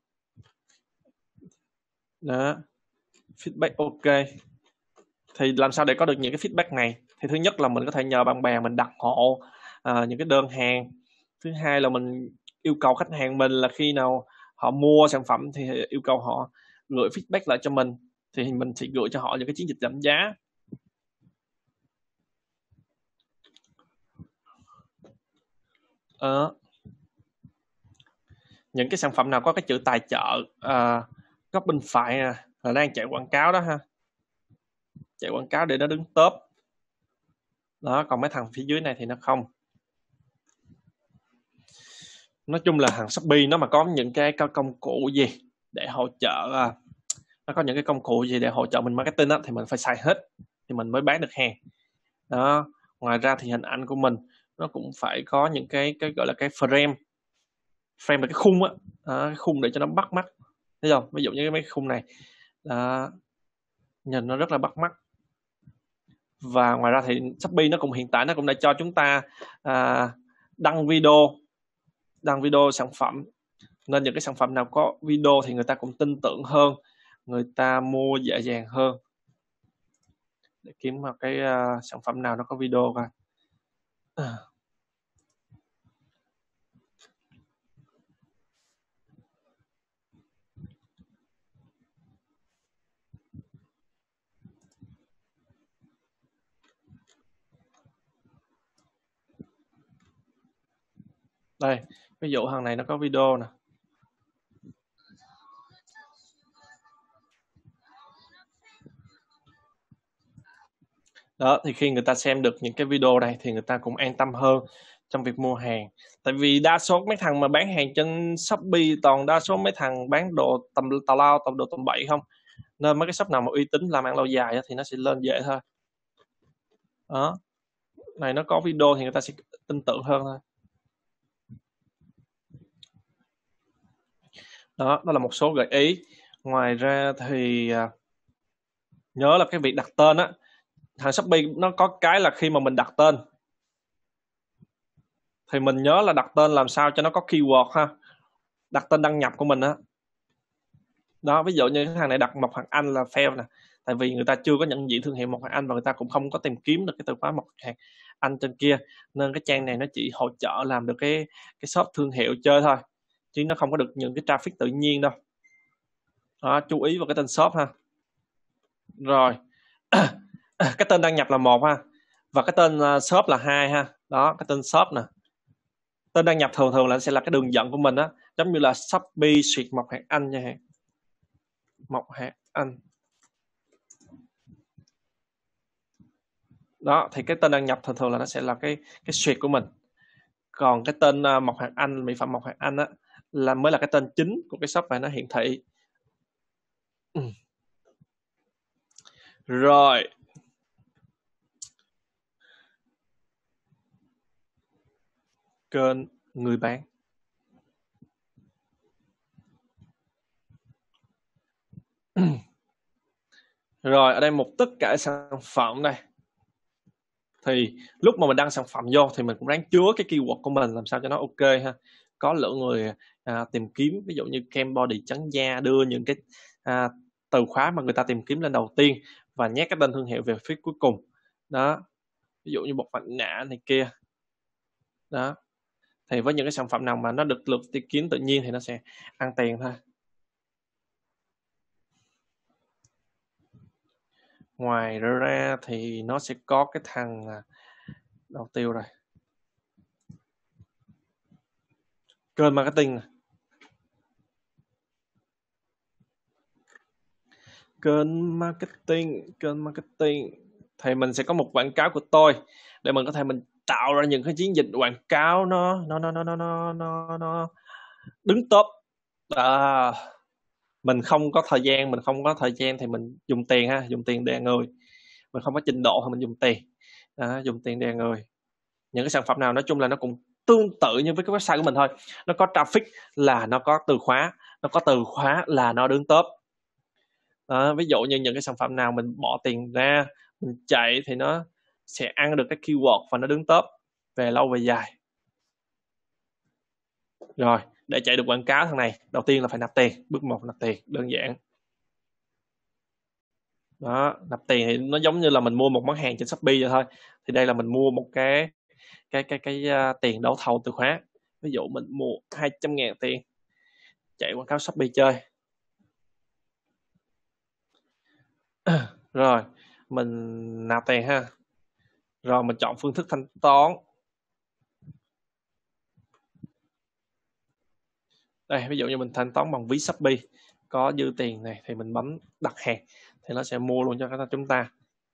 Đó, feedback ok. Thì làm sao để có được những cái feedback này? Thì thứ nhất là mình có thể nhờ bạn bè mình đặt hộ à, những cái đơn hàng. Thứ hai là mình yêu cầu khách hàng mình là khi nào họ mua sản phẩm thì yêu cầu họ gửi feedback lại cho mình, thì mình sẽ gửi cho họ những cái chiến dịch giảm giá. Ờ. Những cái sản phẩm nào có cái chữ tài trợ à, góc bên phải nè, là đang chạy quảng cáo đó ha, chạy quảng cáo để nó đứng top đó. Còn mấy thằng phía dưới này thì nó không. Nói chung là hàng Shopee nó mà có những cái công cụ gì để hỗ trợ, à, nó có những cái công cụ gì để hỗ trợ mình marketing đó, thì mình phải xài hết thì mình mới bán được hàng đó. Ngoài ra thì hình ảnh của mình nó cũng phải có những cái cái gọi là cái frame, frame là cái khung á, à, cái khung để cho nó bắt mắt, thấy không? Ví dụ như mấy cái khung này đó, nhìn nó rất là bắt mắt. Và ngoài ra thì Shopee nó cũng hiện tại nó cũng đã cho chúng ta à, đăng video, đăng video sản phẩm, nên những cái sản phẩm nào có video thì người ta cũng tin tưởng hơn, người ta mua dễ dàng hơn. Để kiếm một cái uh, sản phẩm nào nó có video coi. À. Đây, ví dụ thằng này nó có video nè. Đó, thì khi người ta xem được những cái video này thì người ta cũng an tâm hơn trong việc mua hàng. Tại vì đa số mấy thằng mà bán hàng trên Shopee toàn đa số mấy thằng bán đồ tầm tào lao, tầm đồ tầm bậy không. Nên mấy cái shop nào mà uy tín làm ăn lâu dài thì nó sẽ lên dễ thôi. Đó, này nó có video thì người ta sẽ tin tưởng hơn thôi. Đó, đó là một số gợi ý. Ngoài ra thì à, nhớ là cái việc đặt tên á, thằng Shopee nó có cái là khi mà mình đặt tên thì mình nhớ là đặt tên làm sao cho nó có keyword ha, đặt tên đăng nhập của mình á. Đó, ví dụ như cái thằng này đặt Mộc Hoàng Anh là fail nè, tại vì người ta chưa có nhận diện thương hiệu Mộc Hoàng Anh và người ta cũng không có tìm kiếm được cái từ khóa Mộc Hoàng Anh trên kia, nên cái trang này nó chỉ hỗ trợ làm được cái cái shop thương hiệu chơi thôi, chứ nó không có được những cái traffic tự nhiên đâu. Đó, chú ý vào cái tên shop ha. Rồi cái tên đăng nhập là một ha, và cái tên shop là hai ha. Đó, cái tên shop nè, tên đăng nhập thường thường là sẽ là cái đường dẫn của mình á, giống như là Shopee Suyệt Mộc Hoàng Anh nha. Mộc Hoàng Anh. Đó, thì cái tên đăng nhập thường thường là nó sẽ là cái cái Suyệt của mình. Còn cái tên uh, Mộc Hoàng Anh, mỹ phẩm Mộc Hoàng Anh á, là mới là cái tên chính của cái shop này nó hiển thị. Ừ. Rồi. Kênh người bán. Rồi, ở đây một tất cả sản phẩm đây. Thì lúc mà mình đăng sản phẩm vô thì mình cũng ráng chứa cái keyword của mình làm sao cho nó ok ha. Có lượng người à, tìm kiếm, ví dụ như kem body trắng da, đưa những cái à, từ khóa mà người ta tìm kiếm lên đầu tiên và nhét cái tên thương hiệu về phía cuối cùng. Đó, ví dụ như bột mặt nạ này kia. Đó, thì với những cái sản phẩm nào mà nó được lượt tìm kiếm tự nhiên thì nó sẽ ăn tiền thôi. Ngoài ra thì nó sẽ có cái thằng đầu tiêu rồi, kênh marketing này. Kênh marketing, kênh marketing thì mình sẽ có một quảng cáo của tôi để mình có thể mình tạo ra những cái chiến dịch quảng cáo nó nó nó nó nó nó nó, nó đứng top. À, mình không có thời gian, mình không có thời gian thì mình dùng tiền ha, dùng tiền đè người. Mình không có trình độ thì mình dùng tiền. Đó, dùng tiền đè người. Những cái sản phẩm nào nói chung là nó cũng tương tự như với cái website của mình thôi. Nó có traffic là nó có từ khóa, nó có từ khóa là nó đứng top. Đó, ví dụ như những cái sản phẩm nào mình bỏ tiền ra, mình chạy thì nó sẽ ăn được cái keyword và nó đứng top về lâu về dài. Rồi, để chạy được quảng cáo thằng này, đầu tiên là phải nạp tiền. Bước một, nạp tiền, đơn giản. Đó, nạp tiền thì nó giống như là mình mua một món hàng trên Shopee vậy thôi. Thì đây là mình mua một cái cái cái cái, cái uh, tiền đấu thầu từ khóa. Ví dụ mình mua hai trăm ngàn tiền, chạy quảng cáo Shopee chơi. Rồi, mình nạp tiền ha. Rồi mình chọn phương thức thanh toán. Đây, ví dụ như mình thanh toán bằng ví Shopee, có dư tiền này thì mình bấm đặt hàng thì nó sẽ mua luôn cho chúng ta.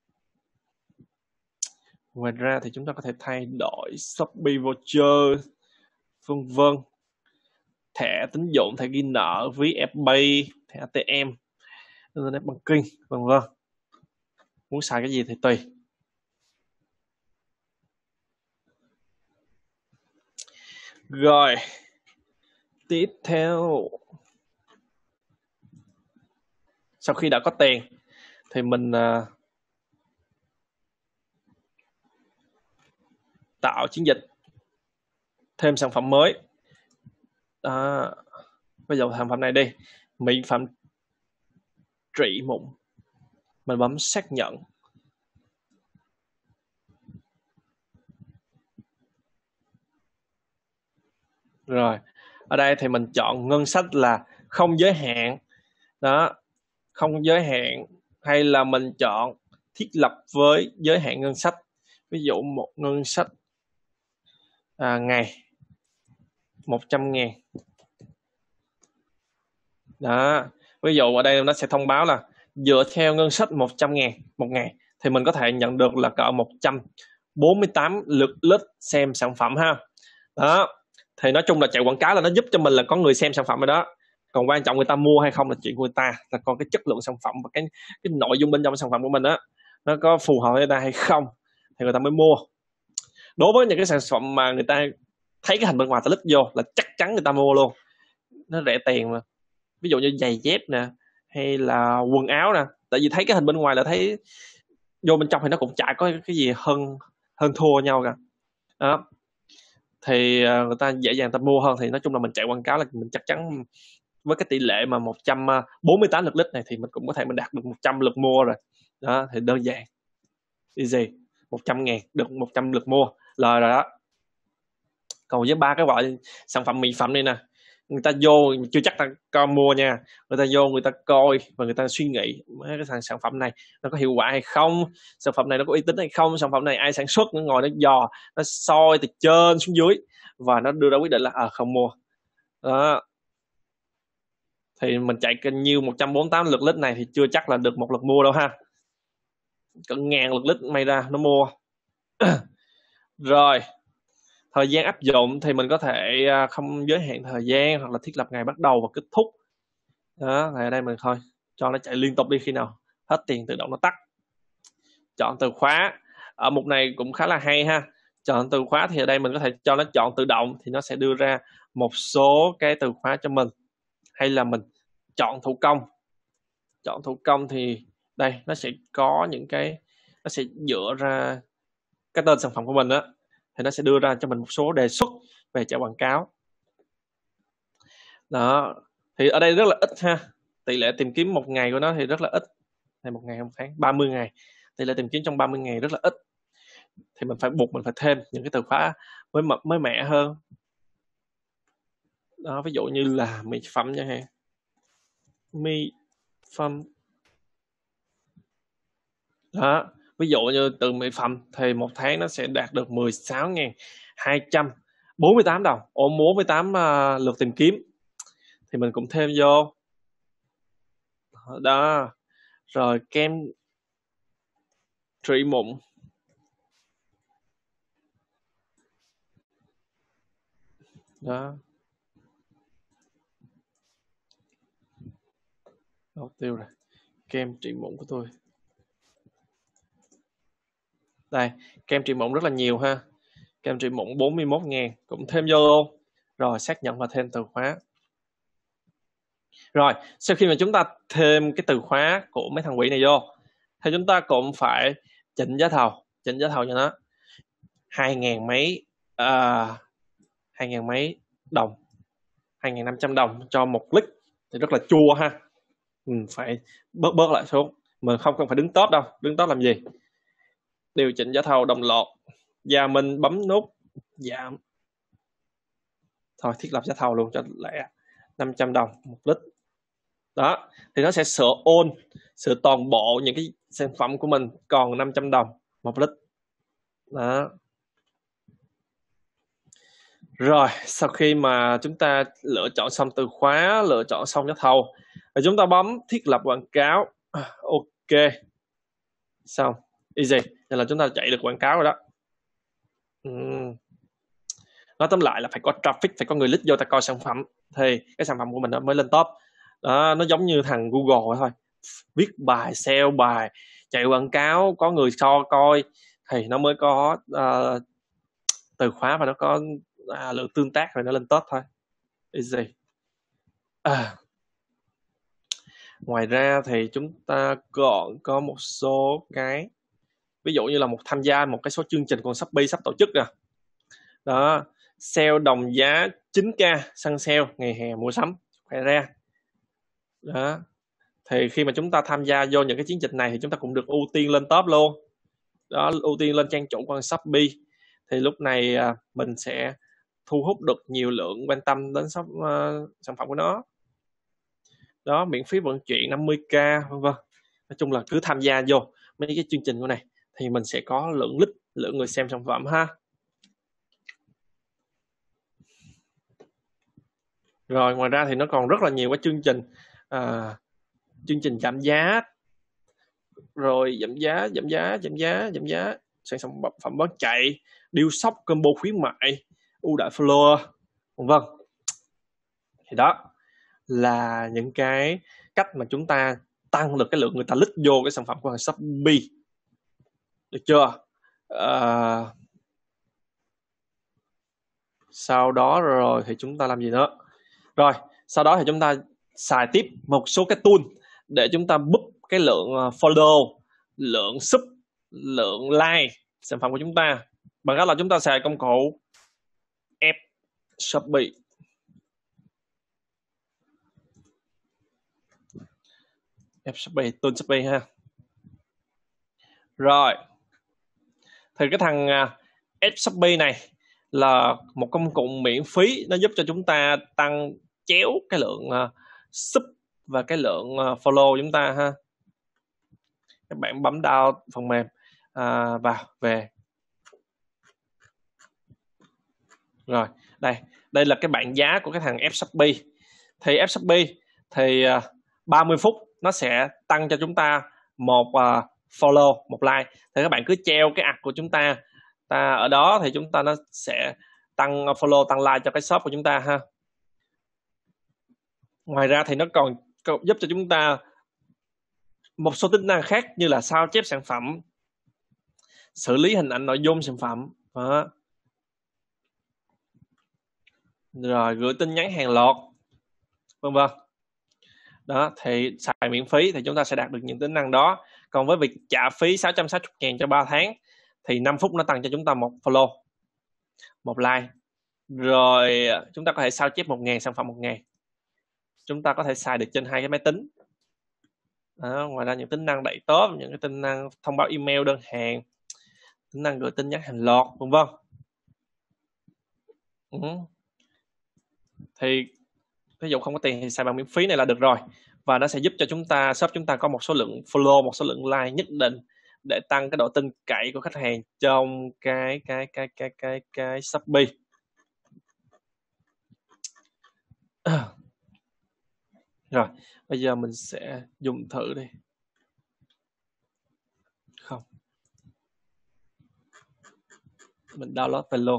Ngoài ra thì chúng ta có thể thay đổi Shopee voucher, vân vân, thẻ tín dụng, thẻ ghi nợ, ví ép pay, thẻ a tê em, internet banking, vân vân. Muốn xài cái gì thì tùy. Rồi, tiếp theo, sau khi đã có tiền thì mình uh, tạo chiến dịch thêm sản phẩm mới. À, bây giờ sản phẩm này đi, mỹ phẩm trị mụn, mình bấm xác nhận. Rồi, ở đây thì mình chọn ngân sách là không giới hạn. Đó, không giới hạn, hay là mình chọn thiết lập với giới hạn ngân sách. Ví dụ một ngân sách à, ngày một trăm ngàn. Đó, ví dụ ở đây nó sẽ thông báo là dựa theo ngân sách một trăm ngàn một ngày thì mình có thể nhận được là cỡ một trăm bốn mươi tám lượt lít xem sản phẩm ha. Đó, thì nói chung là chạy quảng cáo là nó giúp cho mình là có người xem sản phẩm ở đó. Còn quan trọng người ta mua hay không là chuyện của người ta, là còn cái chất lượng sản phẩm và cái cái nội dung bên trong sản phẩm của mình á nó có phù hợp với người ta hay không. thì người ta mới mua. Đối với những cái sản phẩm mà người ta thấy cái hình bên ngoài ta lít vô là chắc chắn người ta mua luôn, nó rẻ tiền mà. Ví dụ như giày dép nè, hay là quần áo nè, tại vì thấy cái hình bên ngoài là thấy vô bên trong thì nó cũng chả có cái gì hơn hơn thua nhau cả. Đó, thì người ta dễ dàng ta mua hơn. Thì nói chung là mình chạy quảng cáo là mình chắc chắn với cái tỷ lệ mà một trăm bốn mươi tám lượt click này thì mình cũng có thể mình đạt được một trăm lượt mua rồi. Đó, thì đơn giản, easy, một trăm ngàn được một trăm lượt mua, lời rồi đó. Còn với ba cái loại sản phẩm mỹ phẩm này nè, người ta vô chưa chắc ta coi mua nha, người ta vô người ta coi và người ta suy nghĩ cái sản sản phẩm này nó có hiệu quả hay không, sản phẩm này nó có uy tín hay không, sản phẩm này ai sản xuất, nó ngồi nó dò, nó soi từ trên xuống dưới và nó đưa ra quyết định là à, không mua. Đó, thì mình chạy kênh nhiêu một trăm bốn mươi tám lượt click này thì chưa chắc là được một lượt mua đâu ha, cỡ ngàn lượt click may ra nó mua. Rồi thời gian áp dụng thì mình có thể không giới hạn thời gian hoặc là thiết lập ngày bắt đầu và kết thúc. Đó, thì ở đây mình thôi cho nó chạy liên tục đi, khi nào hết tiền tự động nó tắt. Chọn từ khóa ở mục này cũng khá là hay ha. Chọn từ khóa thì ở đây mình có thể cho nó chọn tự động thì nó sẽ đưa ra một số cái từ khóa cho mình, hay là mình chọn thủ công. Chọn thủ công thì đây nó sẽ có những cái, nó sẽ dựa ra cái tên sản phẩm của mình đó, thì nó sẽ đưa ra cho mình một số đề xuất về chạy quảng cáo. Đó, thì ở đây rất là ít ha, tỷ lệ tìm kiếm một ngày của nó thì rất là ít. Này một ngày, một tháng, ba mươi ngày, tỷ lệ tìm kiếm trong ba mươi ngày rất là ít. Thì mình phải buộc mình phải thêm những cái từ khóa mới mới mẻ hơn. Đó, ví dụ như là mỹ phẩm chẳng hạn, mỹ phẩm. Đó, ví dụ như từ mỹ phẩm thì một tháng nó sẽ đạt được mười sáu nghìn hai trăm bốn mươi tám đồng, ổ bốn mươi tám uh, lượt tìm kiếm thì mình cũng thêm vô. Đó, rồi kem trị mụn. Đó, đâu tiêu rồi, kem trị mụn của tôi đây, kem trị mụn rất là nhiều ha, kem trị mụn bốn mươi mốt ngàn cũng thêm vô luôn. Rồi xác nhận và thêm từ khóa. Rồi sau khi mà chúng ta thêm cái từ khóa của mấy thằng quỷ này vô thì chúng ta cũng phải chỉnh giá thầu. Chỉnh giá thầu cho nó hai ngàn mấy à, hai ngàn mấy đồng, hai ngàn năm trăm đồng cho một click thì rất là chua ha. Mình phải bớt bớt lại xuống, mình không cần phải đứng top đâu. Đứng top làm gì? Điều chỉnh giá thầu đồng loạt và mình bấm nút giảm. Thôi thiết lập giá thầu luôn cho lẻ, năm trăm đồng một lít. Đó, thì nó sẽ sửa ôn, sửa toàn bộ những cái sản phẩm của mình còn năm trăm đồng một lít. Đó. Rồi, sau khi mà chúng ta lựa chọn xong từ khóa, lựa chọn xong giá thầu, rồi chúng ta bấm thiết lập quảng cáo. Ok. Xong. Easy. Nên là chúng ta chạy được quảng cáo rồi đó. Uhm. Nói tóm lại là phải có traffic, phải có người click vô ta coi sản phẩm thì cái sản phẩm của mình nó mới lên top. Đó, nó giống như thằng Google thôi. Viết bài, sale bài, chạy quảng cáo, có người so coi thì nó mới có uh, từ khóa và nó có à, lượng tương tác rồi nó lên top thôi. Easy. À. Ngoài ra thì chúng ta còn có một số cái, ví dụ như là một tham gia một cái số chương trình của Shopee sắp tổ chức nè. Đó, sale đồng giá chín k săn sale ngày hè mua sắm phải ra. Đó. Thì khi mà chúng ta tham gia vô những cái chiến dịch này thì chúng ta cũng được ưu tiên lên top luôn. Đó, ưu tiên lên trang chủ của Shopee. Thì lúc này mình sẽ thu hút được nhiều lượng quan tâm đến shop, uh, sản phẩm của nó. Đó, miễn phí vận chuyển năm mươi k vân vân. Nói chung là cứ tham gia vô mấy cái chương trình của này thì mình sẽ có lượng lít, lượng người xem sản phẩm ha. Rồi ngoài ra thì nó còn rất là nhiều cái chương trình à, chương trình giảm giá, rồi giảm giá, giảm giá, giảm giá, giảm giá, sản phẩm bán chạy, deal shop, combo khuyến mại, ưu đãi follower, vân vân. Thì đó là những cái cách mà chúng ta tăng được cái lượng người ta click vô cái sản phẩm của hàng Shopee. Được chưa? uh, sau đó rồi thì chúng ta làm gì nữa? Rồi sau đó thì chúng ta xài tiếp một số cái tool để chúng ta book cái lượng follow, lượng sub, lượng like sản phẩm của chúng ta bằng cách là chúng ta xài công cụ F Shopee. F Shopee, tool Shopee ha. Rồi thì cái thằng F Shopee này là một công cụ miễn phí, nó giúp cho chúng ta tăng chéo cái lượng uh, sub và cái lượng uh, follow chúng ta ha. Các bạn bấm down phần mềm uh, vào về. Rồi đây đây là cái bảng giá của cái thằng F Shopee. Thì F Shopee thì uh, ba mươi phút nó sẽ tăng cho chúng ta một uh, follow, một like. Thì các bạn cứ treo cái ad của chúng ta ta ở đó thì chúng ta nó sẽ tăng follow, tăng like cho cái shop của chúng ta ha. Ngoài ra thì nó còn giúp cho chúng ta một số tính năng khác như là sao chép sản phẩm, xử lý hình ảnh nội dung sản phẩm đó. Rồi gửi tin nhắn hàng loạt vân vân. Đó thì xài miễn phí thì chúng ta sẽ đạt được những tính năng đó. Còn với việc trả phí sáu trăm sáu mươi ngàn cho ba tháng thì năm phút nó tăng cho chúng ta một follow, một like. Rồi chúng ta có thể sao chép một ngàn sản phẩm một ngày. Chúng ta có thể xài được trên hai cái máy tính. Đó, ngoài ra những tính năng đẩy top, những cái tính năng thông báo email đơn hàng, tính năng gửi tin nhắn hàng loạt vân vân. Ừ. Thì ví dụ không có tiền thì xài bằng miễn phí này là được rồi, và nó sẽ giúp cho chúng ta shop chúng ta có một số lượng follow, một số lượng like nhất định để tăng cái độ tin cậy của khách hàng trong cái cái cái cái cái cái Shopee. Rồi bây giờ mình sẽ dùng thử đi. Không, mình download về luôn.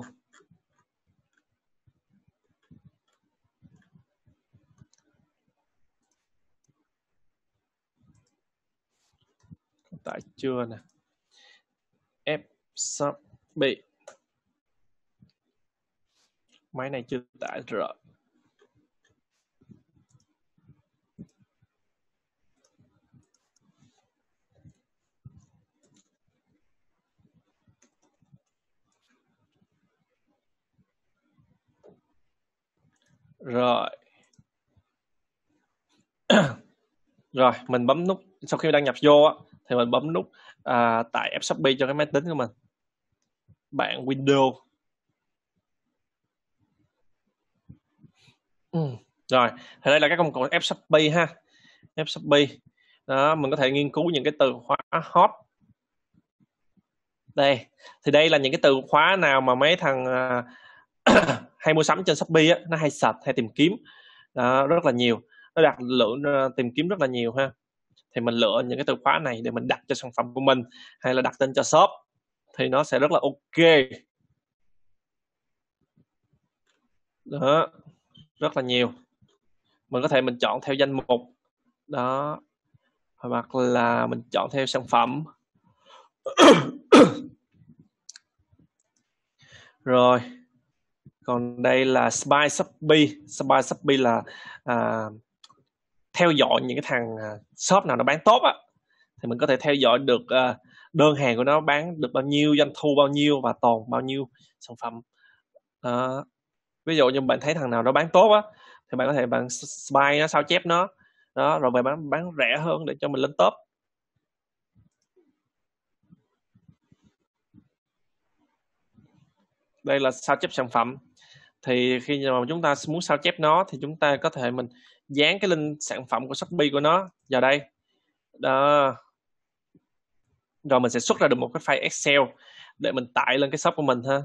Tải chưa nè. F Shopee. Máy này chưa tải rồi. Rồi. Rồi mình bấm nút sau khi đăng nhập vô á, thì mình bấm nút à, tải F Shopee cho cái máy tính của mình. Bạn Windows. Ừ. Rồi thì đây là cái công cụ F Shopee ha. F Shopee đó, mình có thể nghiên cứu những cái từ khóa hot. Đây thì đây là những cái từ khóa nào mà mấy thằng uh, hay mua sắm trên Shopee á, nó hay search hay tìm kiếm đó, rất là nhiều, nó đặt lượng uh, tìm kiếm rất là nhiều ha. Thì mình lựa những cái từ khóa này để mình đặt cho sản phẩm của mình hay là đặt tên cho shop thì nó sẽ rất là ok đó, rất là nhiều. Mình có thể mình chọn theo danh mục đó, hoặc là mình chọn theo sản phẩm. Rồi còn đây là Spy Shopee. Spy Shopee là à, theo dõi những cái thằng shop nào nó bán tốt á, thì mình có thể theo dõi được uh, đơn hàng của nó bán được bao nhiêu, doanh thu bao nhiêu và tồn bao nhiêu sản phẩm. Uh, ví dụ như bạn thấy thằng nào nó bán tốt á, thì bạn có thể bạn spy nó, sao chép nó đó, rồi về bán bán rẻ hơn để cho mình lên top. Đây là sao chép sản phẩm. Thì khi mà chúng ta muốn sao chép nó thì chúng ta có thể mình dán cái link sản phẩm của Shopee của nó vào đây đó, rồi mình sẽ xuất ra được một cái file Excel để mình tải lên cái shop của mình ha.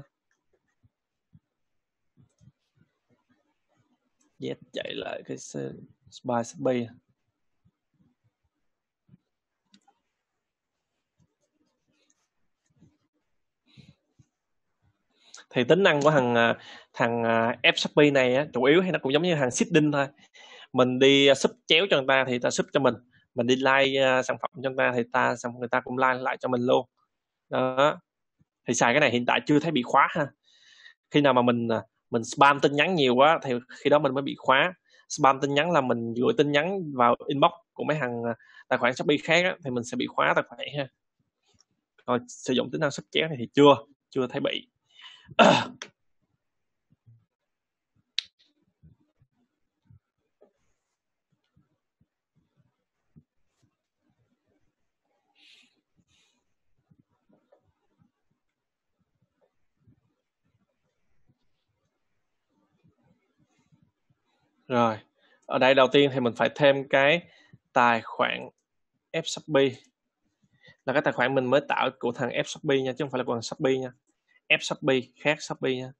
Z chạy lại cái Spy Shopee. Thì tính năng của thằng thằng F Shopee này á, chủ yếu hay nó cũng giống như thằng seeding thôi. Mình đi sub chéo cho người ta thì ta sub cho mình, mình đi like uh, sản phẩm cho người ta thì ta sản người ta cũng like lại cho mình luôn đó. thì xài cái này hiện tại chưa thấy bị khóa ha. Khi nào mà mình mình spam tin nhắn nhiều quá thì khi đó mình mới bị khóa. Spam tin nhắn là mình gửi tin nhắn vào inbox của mấy thằng tài khoản Shopee khác á, thì mình sẽ bị khóa tài khoản ha. Còn sử dụng tính năng sắp chéo này thì chưa chưa thấy bị. Rồi, ở đây đầu tiên thì mình phải thêm cái tài khoản F Shopee, là cái tài khoản mình mới tạo của thằng F Shopee nha, chứ không phải là của thằng Shopee nha. F Shopee khác Shopee nha.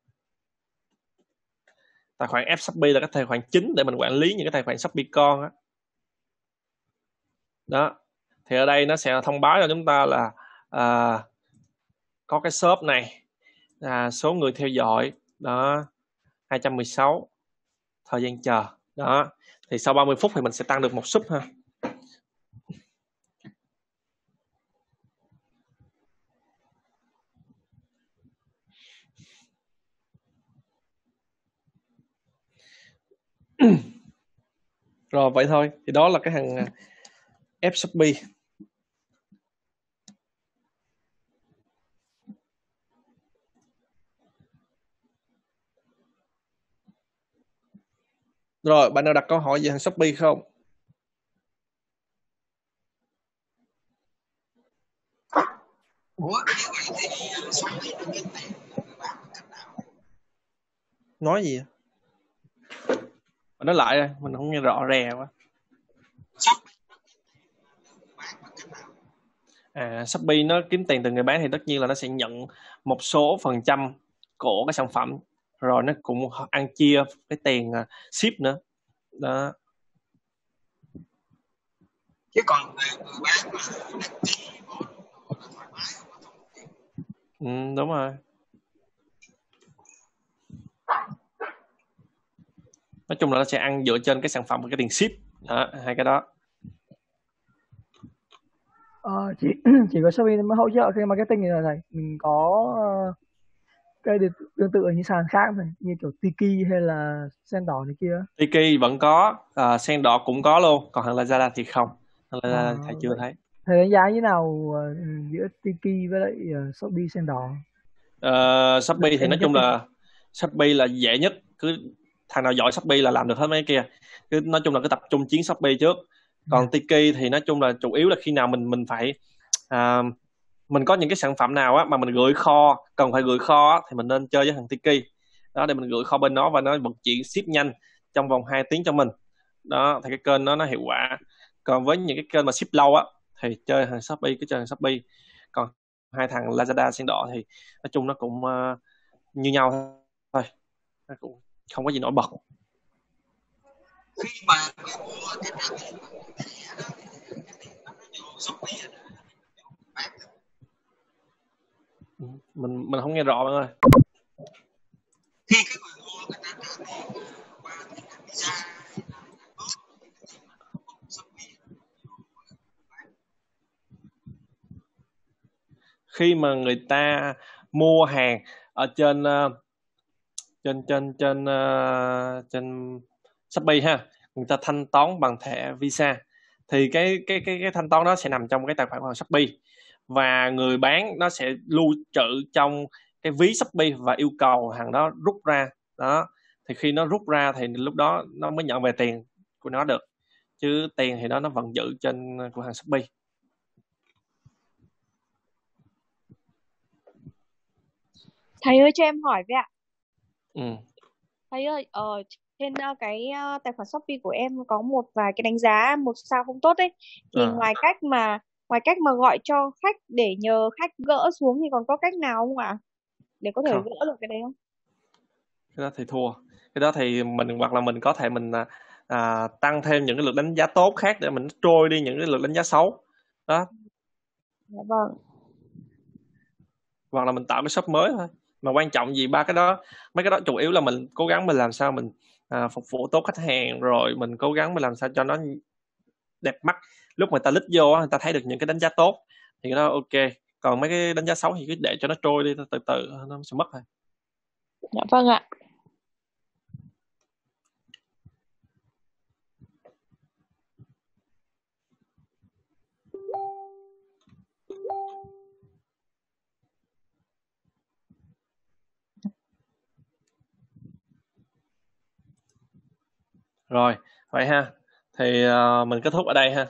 Tài khoản F Shopee là cái tài khoản chính để mình quản lý những cái tài khoản Shopee con á. Đó, thì ở đây nó sẽ thông báo cho chúng ta là à, có cái shop này, à, số người theo dõi đó hai trăm mười sáu, thời gian chờ đó, thì sau ba mươi phút thì mình sẽ tăng được một sub ha. Rồi vậy thôi, thì đó là cái thằng F Shopee. Rồi, bạn nào đặt câu hỏi về thằng Shopee không? Ủa, như vậy thì Shopee nó kiếm tiền người bán bằng cách nào? Nói gì? Nói lại, mình không nghe rõ rè quá. Shopee bán bằng cách nào? À, Shopee nó kiếm tiền từ người bán thì tất nhiên là nó sẽ nhận một số phần trăm của cái sản phẩm, rồi nó cũng ăn chia cái tiền ship nữa đó. Chứ còn người bán mà đăng ký bỏ là thoải mái không có tiền. Ừ, đúng rồi. Nói chung là nó sẽ ăn dựa trên cái sản phẩm và cái tiền ship đó, hai cái đó. Ờ, chỉ chỉ có Shopee mới hỗ trợ cái marketing này là thầy. Mình có uh, cái tương tự như sàn khác này, như kiểu Tiki hay là Sen Đỏ này kia. Tiki vẫn có, uh, Sen Đỏ cũng có luôn, còn thằng Lazada thì không. Thằng Lazada À, thầy chưa thấy. Thầy đánh giá như nào uh, giữa Tiki với lại uh, Shopee Sen Đỏ? Uh, Shopee thì nói chung là Shopee là dễ nhất, cứ thằng nào giỏi Shopee là làm được hết mấy kia. Cứ nói chung là cứ tập trung chiến Shopee trước. Còn yeah. Tiki thì nói chung là chủ yếu là khi nào mình mình phải uh, mình có những cái sản phẩm nào á mà mình gửi kho, cần phải gửi kho á, thì mình nên chơi với thằng Tiki đó, để mình gửi kho bên nó và nó vận chuyển ship nhanh trong vòng hai tiếng cho mình đó, thì cái kênh nó nó hiệu quả. Còn với những cái kênh mà ship lâu á thì chơi thằng Shopee, cứ chơi thằng Shopee. Còn hai thằng Lazada, Sen Đỏ thì nói chung nó cũng uh, như nhau thôi, nó cũng không có gì nổi bật. Khi mà mua cái nào thì cái tiền nó vô Shopee bán. mình mình không nghe rõ bạn ơi. Khi cái người mua người ta trả tiền qua cái visa khi mà người ta mua hàng ở trên uh, trên trên trên uh, trên Shopee ha, người ta thanh toán bằng thẻ Visa thì cái cái cái cái thanh toán đó sẽ nằm trong cái tài khoản của Shopee, và người bán nó sẽ lưu trữ trong cái ví Shopee và yêu cầu hàng đó rút ra đó. Thì khi nó rút ra thì lúc đó nó mới nhận về tiền của nó được, chứ tiền thì đó nó vẫn giữ trên của hàng Shopee. Thầy ơi cho em hỏi với ạ. Ừ. Thầy ơi, ở trên uh, cái uh, tài khoản Shopee của em có một vài cái đánh giá một sao không tốt ấy. Thì À. ngoài cách mà ngoài cách mà gọi cho khách để nhờ khách gỡ xuống thì còn có cách nào không ạ? Để có thể Không. gỡ được cái đấy không? Cái đó thì thua. Cái đó thì mình hoặc là mình có thể mình à, tăng thêm những cái lượt đánh giá tốt khác để mình trôi đi những cái lượt đánh giá xấu đó. Dạ vâng. Hoặc là mình tạo cái shop mới thôi. Mà quan trọng gì ba cái đó, mấy cái đó chủ yếu là mình cố gắng mình làm sao mình à, phục vụ tốt khách hàng, rồi mình cố gắng mình làm sao cho nó đẹp mắt. Lúc người ta click vô người ta thấy được những cái đánh giá tốt thì cái đó ok. Còn mấy cái đánh giá xấu thì cứ để cho nó trôi đi, từ từ nó sẽ mất thôi. Dạ vâng ạ. Rồi, vậy ha. Thì uh, mình kết thúc ở đây ha.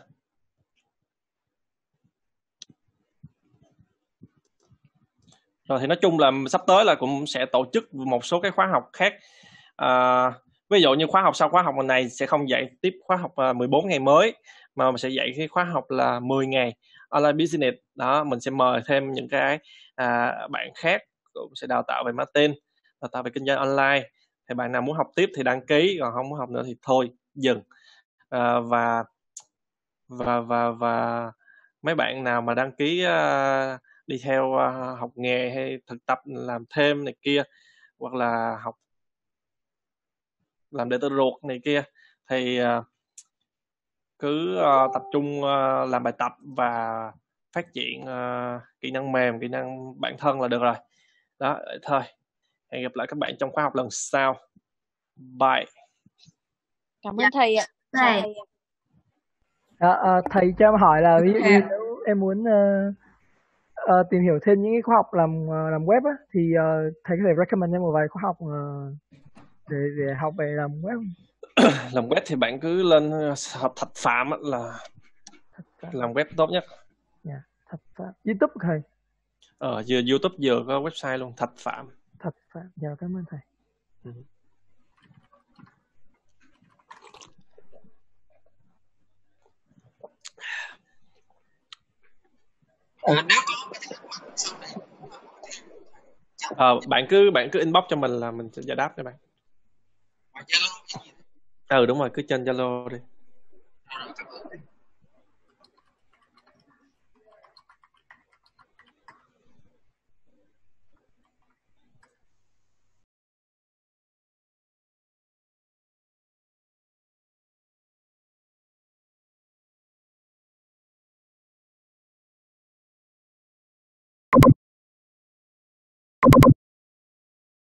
Rồi thì nói chung là sắp tới là cũng sẽ tổ chức một số cái khóa học khác. À, ví dụ như khóa học sau khóa học này sẽ không dạy tiếp khóa học mười bốn ngày mới, mà mình sẽ dạy cái khóa học là mười ngày online business. Đó, mình sẽ mời thêm những cái à, bạn khác cũng sẽ đào tạo về marketing, đào tạo về kinh doanh online. Thì bạn nào muốn học tiếp thì đăng ký, còn không muốn học nữa thì thôi dừng. À, và và và và mấy bạn nào mà đăng ký uh, đi theo uh, học nghề hay thực tập làm thêm này kia, hoặc là học làm đệ tử ruột này kia, thì uh, cứ uh, tập trung uh, làm bài tập và phát triển uh, kỹ năng mềm, kỹ năng bản thân là được rồi. Đó, vậy thôi. Hẹn gặp lại các bạn trong khóa học lần sau. Bye. Cảm Dạ. ơn thầy ạ. Chào Này, thầy ạ. À, à, thầy cho em hỏi là ví dụ như hẹn. nếu em muốn uh, uh, tìm hiểu thêm những cái khóa học làm uh, làm web á, thì uh, thầy có thể recommend em một vài khóa học uh, để để học về làm web không? Làm web thì bạn cứ lên học Thạch Phạm á, là Thật ra, làm web tốt nhất. yeah, thật ra. YouTube thầy. Ờ, vừa YouTube vừa có website luôn, Thạch Phạm. Thật ra. Dạ, cảm ơn thầy. Ừ. À, nếu có cái thắc mắc sau này Ờ, bạn cứ bạn cứ inbox cho mình là mình sẽ giải đáp cho bạn. Zalo cái gì Ừ đúng rồi, cứ trên Zalo đi. rồi,